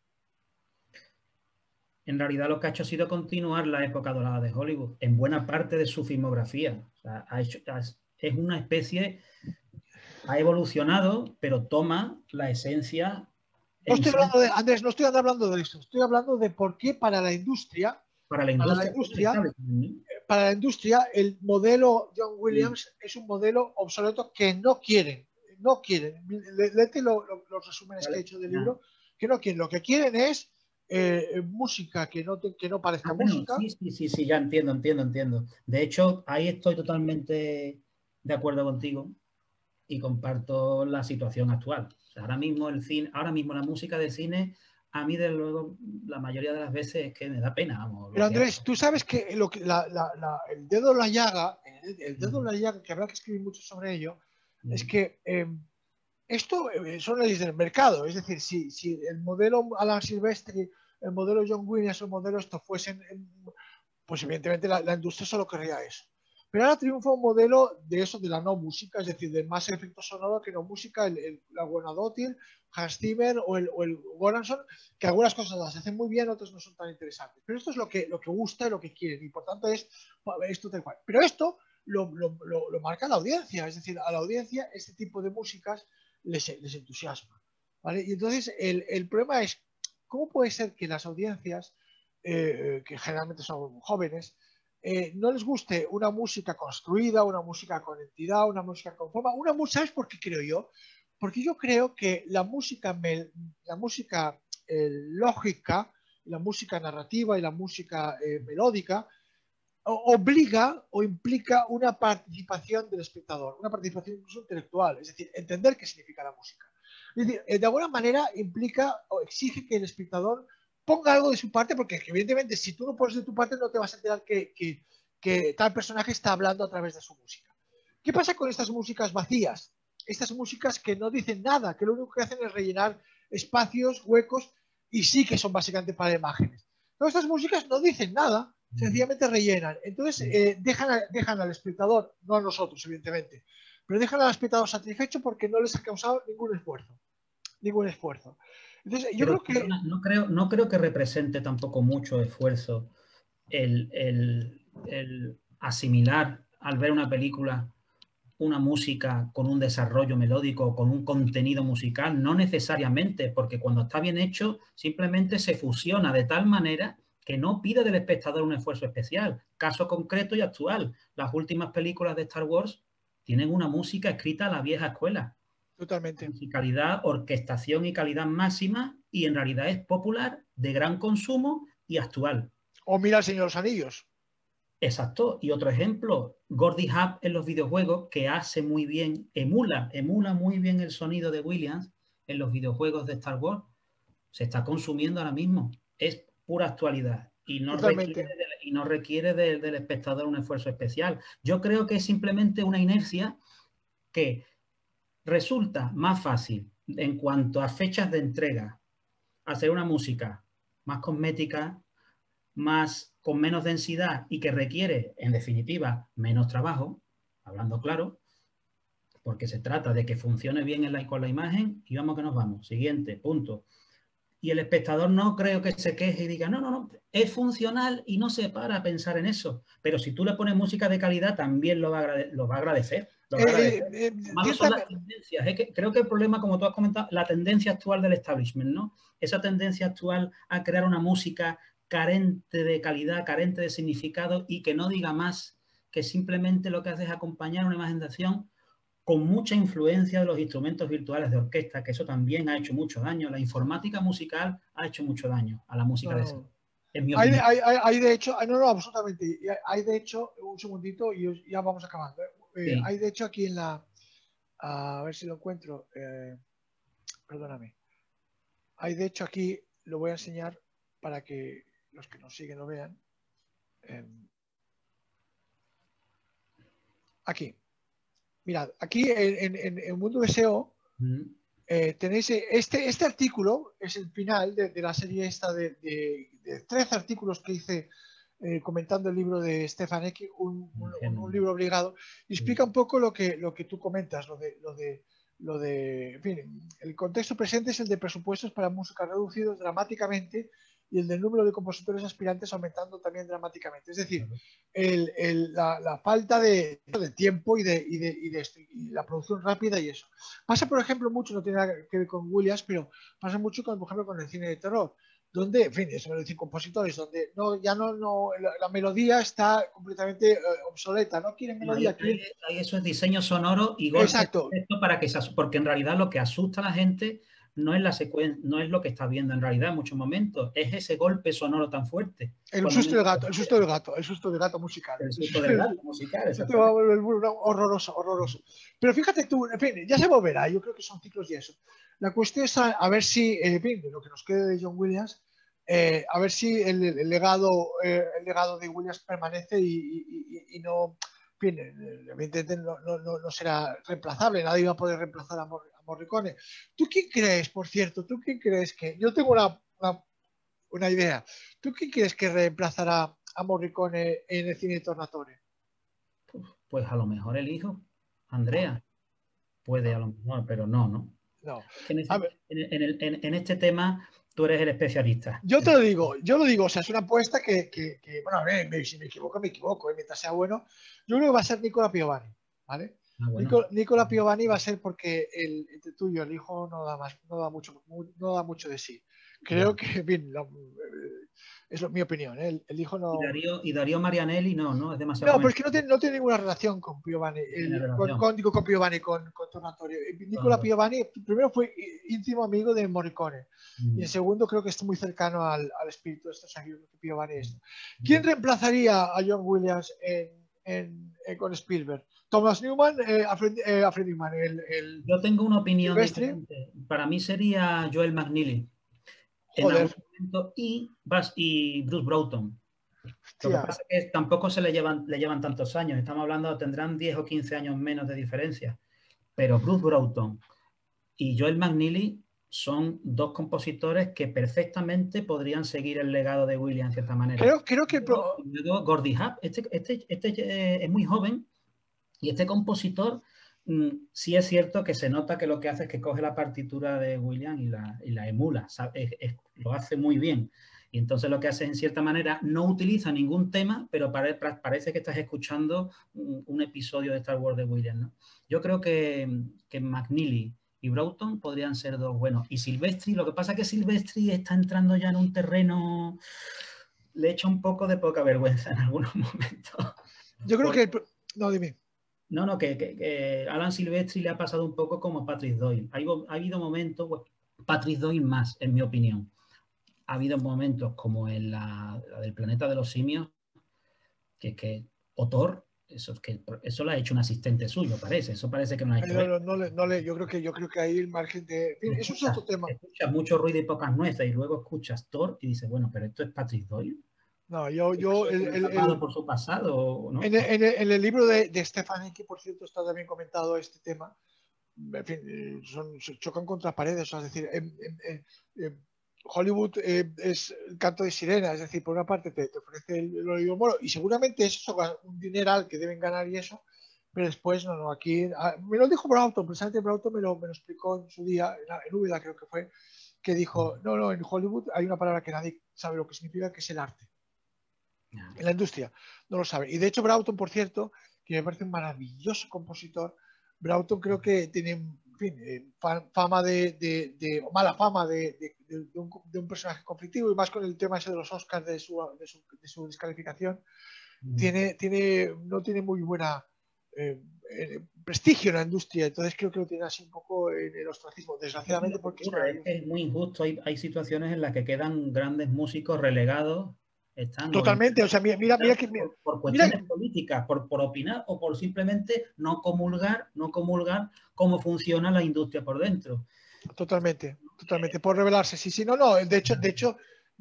En realidad lo que ha hecho ha sido continuar la época dorada de Hollywood en buena parte de su filmografía. O sea, es una especie, ha evolucionado, pero toma la esencia. No estoy hablando de, Andrés, no estoy hablando de eso, estoy hablando de por qué para la industria, para la industria, el modelo John Williams es un modelo obsoleto que no quieren. Léete los resúmenes que he hecho del libro, que no quieren. Lo que quieren es música que no parezca música. Sí, ya entiendo. De hecho, ahí estoy totalmente de acuerdo contigo y comparto la situación actual. O sea, ahora mismo la música de cine, a mí, desde luego, la mayoría de las veces es que me da pena. Vamos, pero Andrés, tú sabes que el dedo en la llaga, que habrá que escribir mucho sobre ello, es que esto son leyes del mercado. Es decir, si el modelo Alan Silvestri, el modelo John Williams o el modelo esto fuesen, pues evidentemente la industria solo querría eso. Pero ahora triunfa un modelo de eso, de la no música, es decir, de más efectos sonoros que no música, la Guanadotil, Hans Zimmer o el Goranson, que algunas cosas las hacen muy bien, otras no son tan interesantes. Pero esto es lo que gusta y lo que quieren, y por tanto es esto tal cual. Pero esto lo marca la audiencia, es decir, a la audiencia este tipo de músicas les entusiasma. ¿Vale? Y entonces el problema es, ¿cómo puede ser que las audiencias, que generalmente son jóvenes, no les guste una música construida, una música con entidad, una música con forma? ¿Sabes por qué creo yo? Porque yo creo que la música lógica, la música narrativa y la música melódica obliga o implica una participación del espectador, una participación incluso intelectual, es decir, entender qué significa la música. Es decir, de alguna manera implica o exige que el espectador ponga algo de su parte, porque evidentemente si tú no pones de tu parte no te vas a enterar que tal personaje está hablando a través de su música. ¿Qué pasa con estas músicas vacías? Estas músicas que no dicen nada, que lo único que hacen es rellenar espacios, huecos, y sí que son básicamente para imágenes. Pero estas músicas no dicen nada, sencillamente rellenan. Entonces dejan al espectador, no a nosotros evidentemente, pero dejan al espectador satisfecho porque no les ha causado ningún esfuerzo. Entonces yo creo que no creo que represente tampoco mucho esfuerzo el asimilar al ver una película una música con un desarrollo melódico, con un contenido musical, no necesariamente, porque cuando está bien hecho simplemente se fusiona de tal manera que no pide del espectador un esfuerzo especial. Caso concreto y actual, las últimas películas de Star Wars tienen una música escrita a la vieja escuela. Totalmente. Musicalidad, orquestación y calidad máxima, y en realidad es popular, de gran consumo y actual. O mira el Señor de los Anillos. Exacto. Y otro ejemplo, Gordy Hub en los videojuegos, que hace muy bien, emula muy bien el sonido de Williams en los videojuegos de Star Wars. Se está consumiendo ahora mismo. Es pura actualidad y no Totalmente. requiere del espectador un esfuerzo especial. Yo creo que es simplemente una inercia que resulta más fácil en cuanto a fechas de entrega, hacer una música más cosmética, con menos densidad y que requiere, en definitiva, menos trabajo, hablando claro, porque se trata de que funcione bien con la imagen y vamos que nos vamos. Siguiente, punto. Y el espectador no creo que se queje y diga, no, es funcional y no se para a pensar en eso. Pero si tú le pones música de calidad, también lo va a agradecer. Malas son las tendencias. Creo que el problema, como tú has comentado, la tendencia actual del establishment, ¿no? Esa tendencia actual a crear una música carente de calidad, carente de significado y que no diga más, que simplemente lo que hace es acompañar una imagen de acción con mucha influencia de los instrumentos virtuales de orquesta, que eso también ha hecho mucho daño. La informática musical ha hecho mucho daño a la música de cine. En mi opinión. Hay de hecho, no, absolutamente. Hay de hecho, un segundito y ya vamos acabando. Sí. Hay de hecho aquí en la... A ver si lo encuentro. Perdóname. Hay de hecho aquí, lo voy a enseñar para que los que nos siguen lo vean. Aquí. Mirad, aquí en Mundo SEO tenéis este artículo, es el final de la serie esta de 13 artículos que hice comentando el libro de Stefan Ecke, un libro obligado, y explica un poco lo que tú comentas, en fin, el contexto presente es el de presupuestos para música reducidos dramáticamente y el del número de compositores aspirantes aumentando también dramáticamente. Es decir, la falta de tiempo y la producción rápida y eso. Pasa, por ejemplo, mucho, no tiene nada que ver con Williams, pero pasa mucho, por ejemplo, con el cine de terror, donde, en fin, eso me lo dicen compositores, donde la melodía está completamente obsoleta, no quieren melodía. Ahí eso es diseño sonoro y golpe. Exacto. Para que porque en realidad lo que asusta a la gente no es la secuencia, no es lo que está viendo en realidad en muchos momentos, es ese golpe sonoro tan fuerte. El susto del gato musical. El susto del gato musical, esto va a volver horroroso. Pero fíjate tú, en fin, ya se volverá, yo creo que son ciclos y eso. La cuestión es a ver si, en fin, de lo que nos quede de John Williams, a ver si el legado de Williams permanece y no, en fin, evidentemente no será reemplazable, nadie va a poder reemplazar a Morricone. ¿Tú quién crees, por cierto? ¿Tú quién crees que...? Yo tengo una idea. ¿Tú quién crees que reemplazará a Morricone en el cine de Tornatore? Pues a lo mejor el hijo, Andrea. Puede a lo mejor, pero no. En este tema tú eres el especialista. Yo lo digo, o sea, es una apuesta que bueno, a ver, si me equivoco, mientras sea bueno. Yo creo que va a ser Nicola Piovani, ¿vale? Bueno. Nicola Piovani va a ser porque el tuyo, el hijo, no da mucho de sí. Creo que, bien, es mi opinión, ¿eh? El hijo no... Y Darío Marianelli no, es demasiado. No, pero es que no tiene ninguna relación con Piovani, con Piovani, con Tornatore. Nicola Piovani primero fue íntimo amigo de Morricone y en segundo creo que está muy cercano al espíritu de estos años que Piovani es. ¿Quién reemplazaría a John Williams con Spielberg? Thomas Newman, Alfred Newman. Yo tengo una opinión diferente. Para mí sería Joel McNeely. Y Bruce Broughton. Lo que pasa es que tampoco le llevan tantos años. Estamos hablando, tendrán 10 o 15 años menos de diferencia. Pero Bruce Broughton y Joel McNeely son dos compositores que perfectamente podrían seguir el legado de Williams de cierta manera. Creo que... Luego Gordy Hub, este es muy joven y este compositor sí es cierto que se nota que lo que hace es que coge la partitura de Williams y la emula, lo hace muy bien. Y entonces lo que hace, en cierta manera, no utiliza ningún tema, pero parece que estás escuchando un episodio de Star Wars de Williams, ¿no? Yo creo que McNeely y Broughton podrían ser dos buenos. Y Silvestri, lo que pasa es que Silvestri está entrando ya en un terreno, le echa un poco de poca vergüenza en algunos momentos. Yo creo que... No, dime. No, que Alan Silvestri le ha pasado un poco como Patrick Doyle. Ha habido momentos, pues, Patrick Doyle más, en mi opinión. Ha habido momentos como en la del Planeta de los Simios, que Otor, eso lo ha hecho un asistente suyo, parece. Eso parece que no ha hecho él. Yo creo que ahí el margen de... Eso es otro tema. Escuchas mucho ruido y pocas nueces y luego escuchas Thor y dices, bueno, pero esto es Patrick Doyle. No, por su pasado, ¿no? En el libro de Stephen King, por cierto, está también comentado este tema. En fin, chocan contra paredes, es decir, Hollywood es el canto de sirena, es decir, por una parte te ofrece el oído moro y seguramente es eso, un dineral que deben ganar y eso, pero después no, aquí me lo dijo Broughton, precisamente Broughton me lo explicó en su día, en Úbeda creo que fue, que dijo, no, en Hollywood hay una palabra que nadie sabe lo que significa, que es el arte. En la industria no lo sabe. Y de hecho Broughton, por cierto, que me parece un maravilloso compositor, Broughton creo que tiene, en fin, fama o mala fama de un personaje conflictivo, y más con el tema ese de los Oscars de su descalificación. No tiene muy buena prestigio en la industria, entonces creo que lo tiene así un poco en el ostracismo, desgraciadamente, porque es muy injusto. Hay situaciones en las que quedan grandes músicos relegados. Totalmente, o sea, mira que... Por cuestiones políticas, por opinar o por simplemente no comulgar cómo funciona la industria por dentro. Totalmente, por revelarse. Sí, no, de hecho,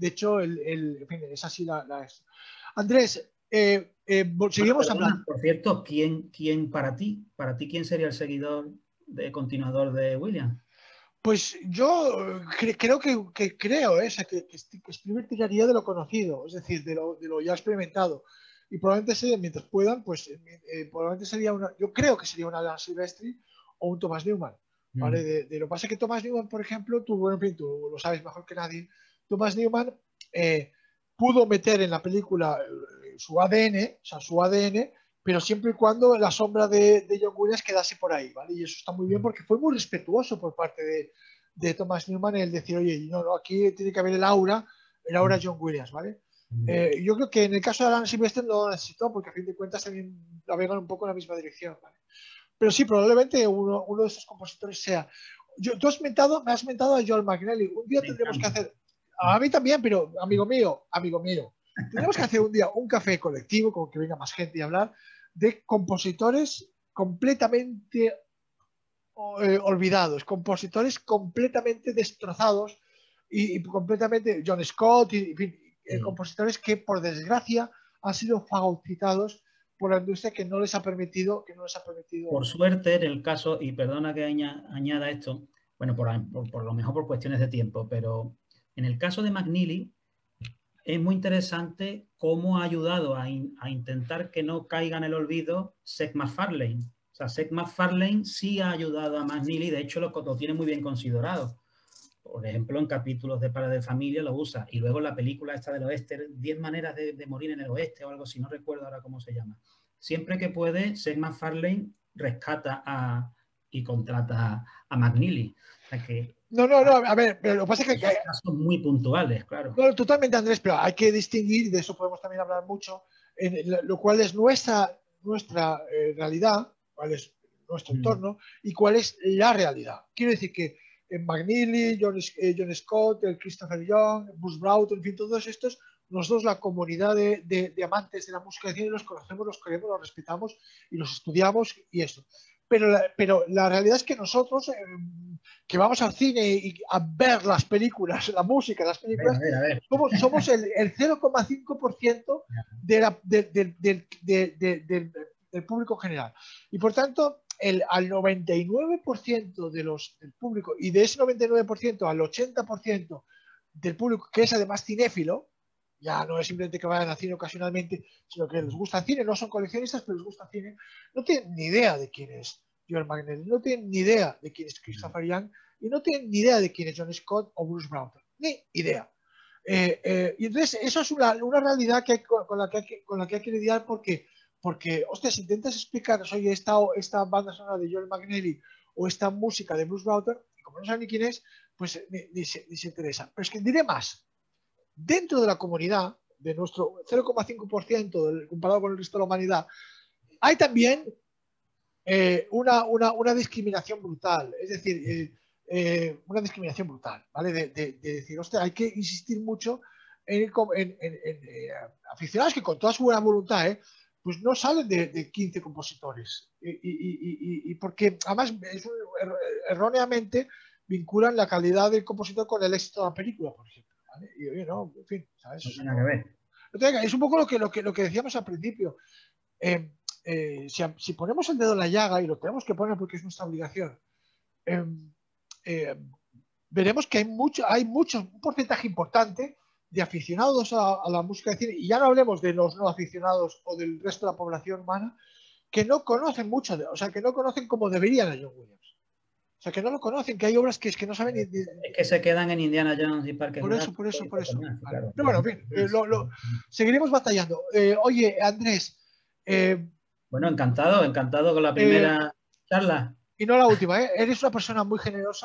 en fin, es así es. Andrés, seguimos hablando. Por cierto, ¿quién para ti, quién sería el seguidor continuador de Williams? Pues yo creo que Spielberg tiraría de lo conocido, es decir, de lo ya experimentado. Y probablemente sería, mientras puedan, pues probablemente sería yo creo que sería una Alan Silvestri o un Thomas Newman. ¿Vale? Lo que pasa es que Thomas Newman, por ejemplo, tú lo sabes mejor que nadie, Thomas Newman pudo meter en la película su ADN, pero siempre y cuando la sombra de John Williams quedase por ahí, ¿vale? Y eso está muy bien porque fue muy respetuoso por parte de Thomas Newman el decir, oye, no, aquí tiene que haber el aura John Williams, ¿vale? Yo creo que en el caso de Alan Silvestri no lo necesitó, porque a fin de cuentas también navegan un poco en la misma dirección, ¿vale? Pero sí, probablemente uno de esos compositores sea... me has mentado a Joel McNally. Un día tendremos que hacer... A mí también, pero amigo mío, tenemos que hacer un día un café colectivo, con que venga más gente y hablar, de compositores completamente olvidados, compositores completamente destrozados y completamente John Scott y compositores que por desgracia han sido fagocitados por la industria que no les ha permitido por suerte, en el caso, y perdona que añada esto, bueno, por lo mejor por cuestiones de tiempo, pero en el caso de McNeely es muy interesante cómo ha ayudado a intentar que no caiga en el olvido Seth MacFarlane. O sea, Seth MacFarlane sí ha ayudado a McNeely, de hecho lo tiene muy bien considerado. Por ejemplo, en capítulos de Padres de Familia lo usa. Y luego en la película esta del oeste, 10 maneras de morir en el oeste o algo así, no recuerdo ahora cómo se llama. Siempre que puede, Seth MacFarlane rescata y contrata a McNeely. O sea que... No, a ver, pero lo que pasa es que... Son muy puntuales, claro. No, totalmente, Andrés, pero hay que distinguir, de eso podemos también hablar mucho, lo cual es nuestra realidad, cuál es nuestro entorno y cuál es la realidad. Quiero decir que en McNeely, John Scott, el Christopher Young, Bruce Broughton, en fin, todos estos, nosotros la comunidad de amantes de la música de cine los conocemos, los queremos, los respetamos y los estudiamos y esto. Pero la realidad es que nosotros que vamos al cine y a ver las películas, la música, las películas, a ver. somos el 0,5% del público general. Y por tanto, al 99% del público, y de ese 99% al 80% del público que es además cinéfilo, ya no es simplemente que vayan al cine ocasionalmente, sino que les gusta el cine, no son coleccionistas, pero les gusta el cine, no tienen ni idea de quién es Joel McNally, no tienen ni idea de quién es Christopher Young, y no tienen ni idea de quién es John Scott o Bruce Broughton, ni idea. Y entonces eso es una realidad que con la que hay que lidiar porque, hostia, si intentas explicar, oye, esta banda sonora de Joel McNally o esta música de Bruce Broughton, y como no saben ni quién es, pues ni se interesa. Pero es que diré más. Dentro de la comunidad, de nuestro 0,5% comparado con el resto de la humanidad, hay también una discriminación brutal. Es decir, una discriminación brutal, ¿vale? De decir, hostia, hay que insistir mucho en aficionados que con toda su buena voluntad, pues no salen de 15 compositores. Y porque además erróneamente vinculan la calidad del compositor con el éxito de la película, por ejemplo. ¿Vale? Y oye, no, en fin, ¿sabes? No tiene nada que ver. Es un poco lo que decíamos al principio. Si ponemos el dedo en la llaga, y lo tenemos que poner porque es nuestra obligación, veremos que hay un porcentaje importante de aficionados a la música de cine, y ya no hablemos de los no aficionados o del resto de la población humana, que no conocen mucho, o sea, que no conocen como deberían a John Williams. O sea, que no lo conocen, que hay obras que no saben ni... Es que se quedan en Indiana Jones y Parque Jurásico. Por eso. Más, Vale. claro. Pero bueno, en fin, seguiremos batallando. Oye, Andrés... bueno, encantado con la primera charla. Y no la última, ¿eh? Eres una persona muy generosa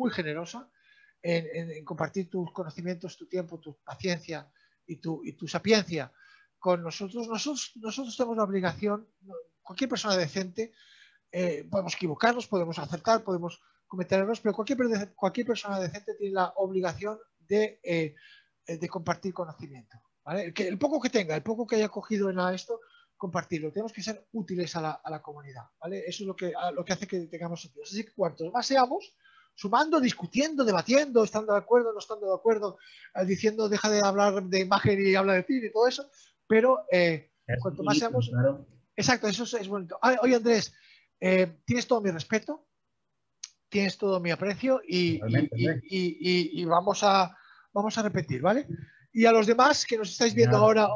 en compartir tus conocimientos, tu tiempo, tu paciencia y tu sapiencia con nosotros. Nosotros tenemos la obligación, cualquier persona decente, podemos equivocarnos, podemos acertar, podemos cometer errores, pero cualquier persona decente tiene la obligación de compartir conocimiento, ¿vale? El poco que tenga, el poco que haya cogido en esto, compartirlo. Tenemos que ser útiles a la comunidad, ¿vale? Eso es lo que hace que tengamos sentido. Así que cuantos más seamos, sumando, discutiendo, debatiendo, estando de acuerdo, no estando de acuerdo, diciendo deja de hablar de imagen y habla de cine y todo eso, pero cuanto más seamos... Claro. Exacto, eso es bonito. Oye, Andrés, tienes todo mi respeto, tienes todo mi aprecio y vamos a repetir, ¿vale? Y a los demás que nos estáis viendo ahora...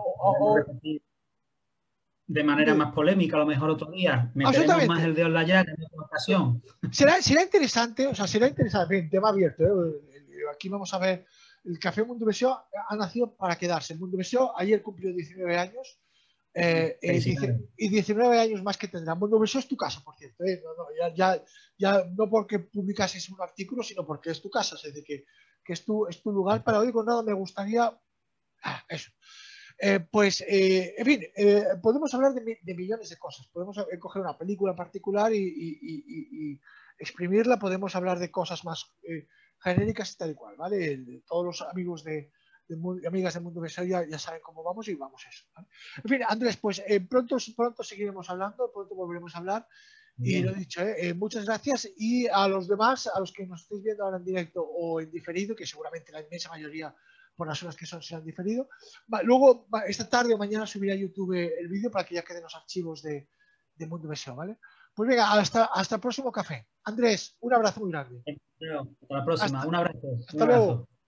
de manera más polémica, a lo mejor otro día. Meteremos más el dedo en la llaga en otra ocasión. Será interesante, bien, tema abierto. Aquí vamos a ver, el Café Mundo Beseo ha nacido para quedarse. El Mundo Beseo ayer cumplió 19 años y 19 años más que tendrá. Mundo Beseo es tu casa, por cierto. Ya no porque publicases un artículo, sino porque es tu casa, es decir, que es tu lugar para hoy. Con nada me gustaría... eso. En fin, podemos hablar de millones de cosas. Podemos coger una película en particular y exprimirla. Podemos hablar de cosas más genéricas y tal y cual, ¿vale? Todos los amigos amigas de Mundo Beseo ya saben cómo vamos y vamos eso, ¿vale? En fin, Andrés, pues pronto seguiremos hablando, pronto volveremos a hablar. Y lo dicho, muchas gracias. Y a los demás, a los que nos estéis viendo ahora en directo o en diferido, que seguramente la inmensa mayoría por las horas que serán diferido. Luego, esta tarde o mañana subiré a YouTube el vídeo para que ya queden los archivos de Mundo Beseo, ¿vale? Pues venga, hasta el próximo café. Andrés, un abrazo muy grande. Hasta la próxima. Un abrazo. Hasta luego.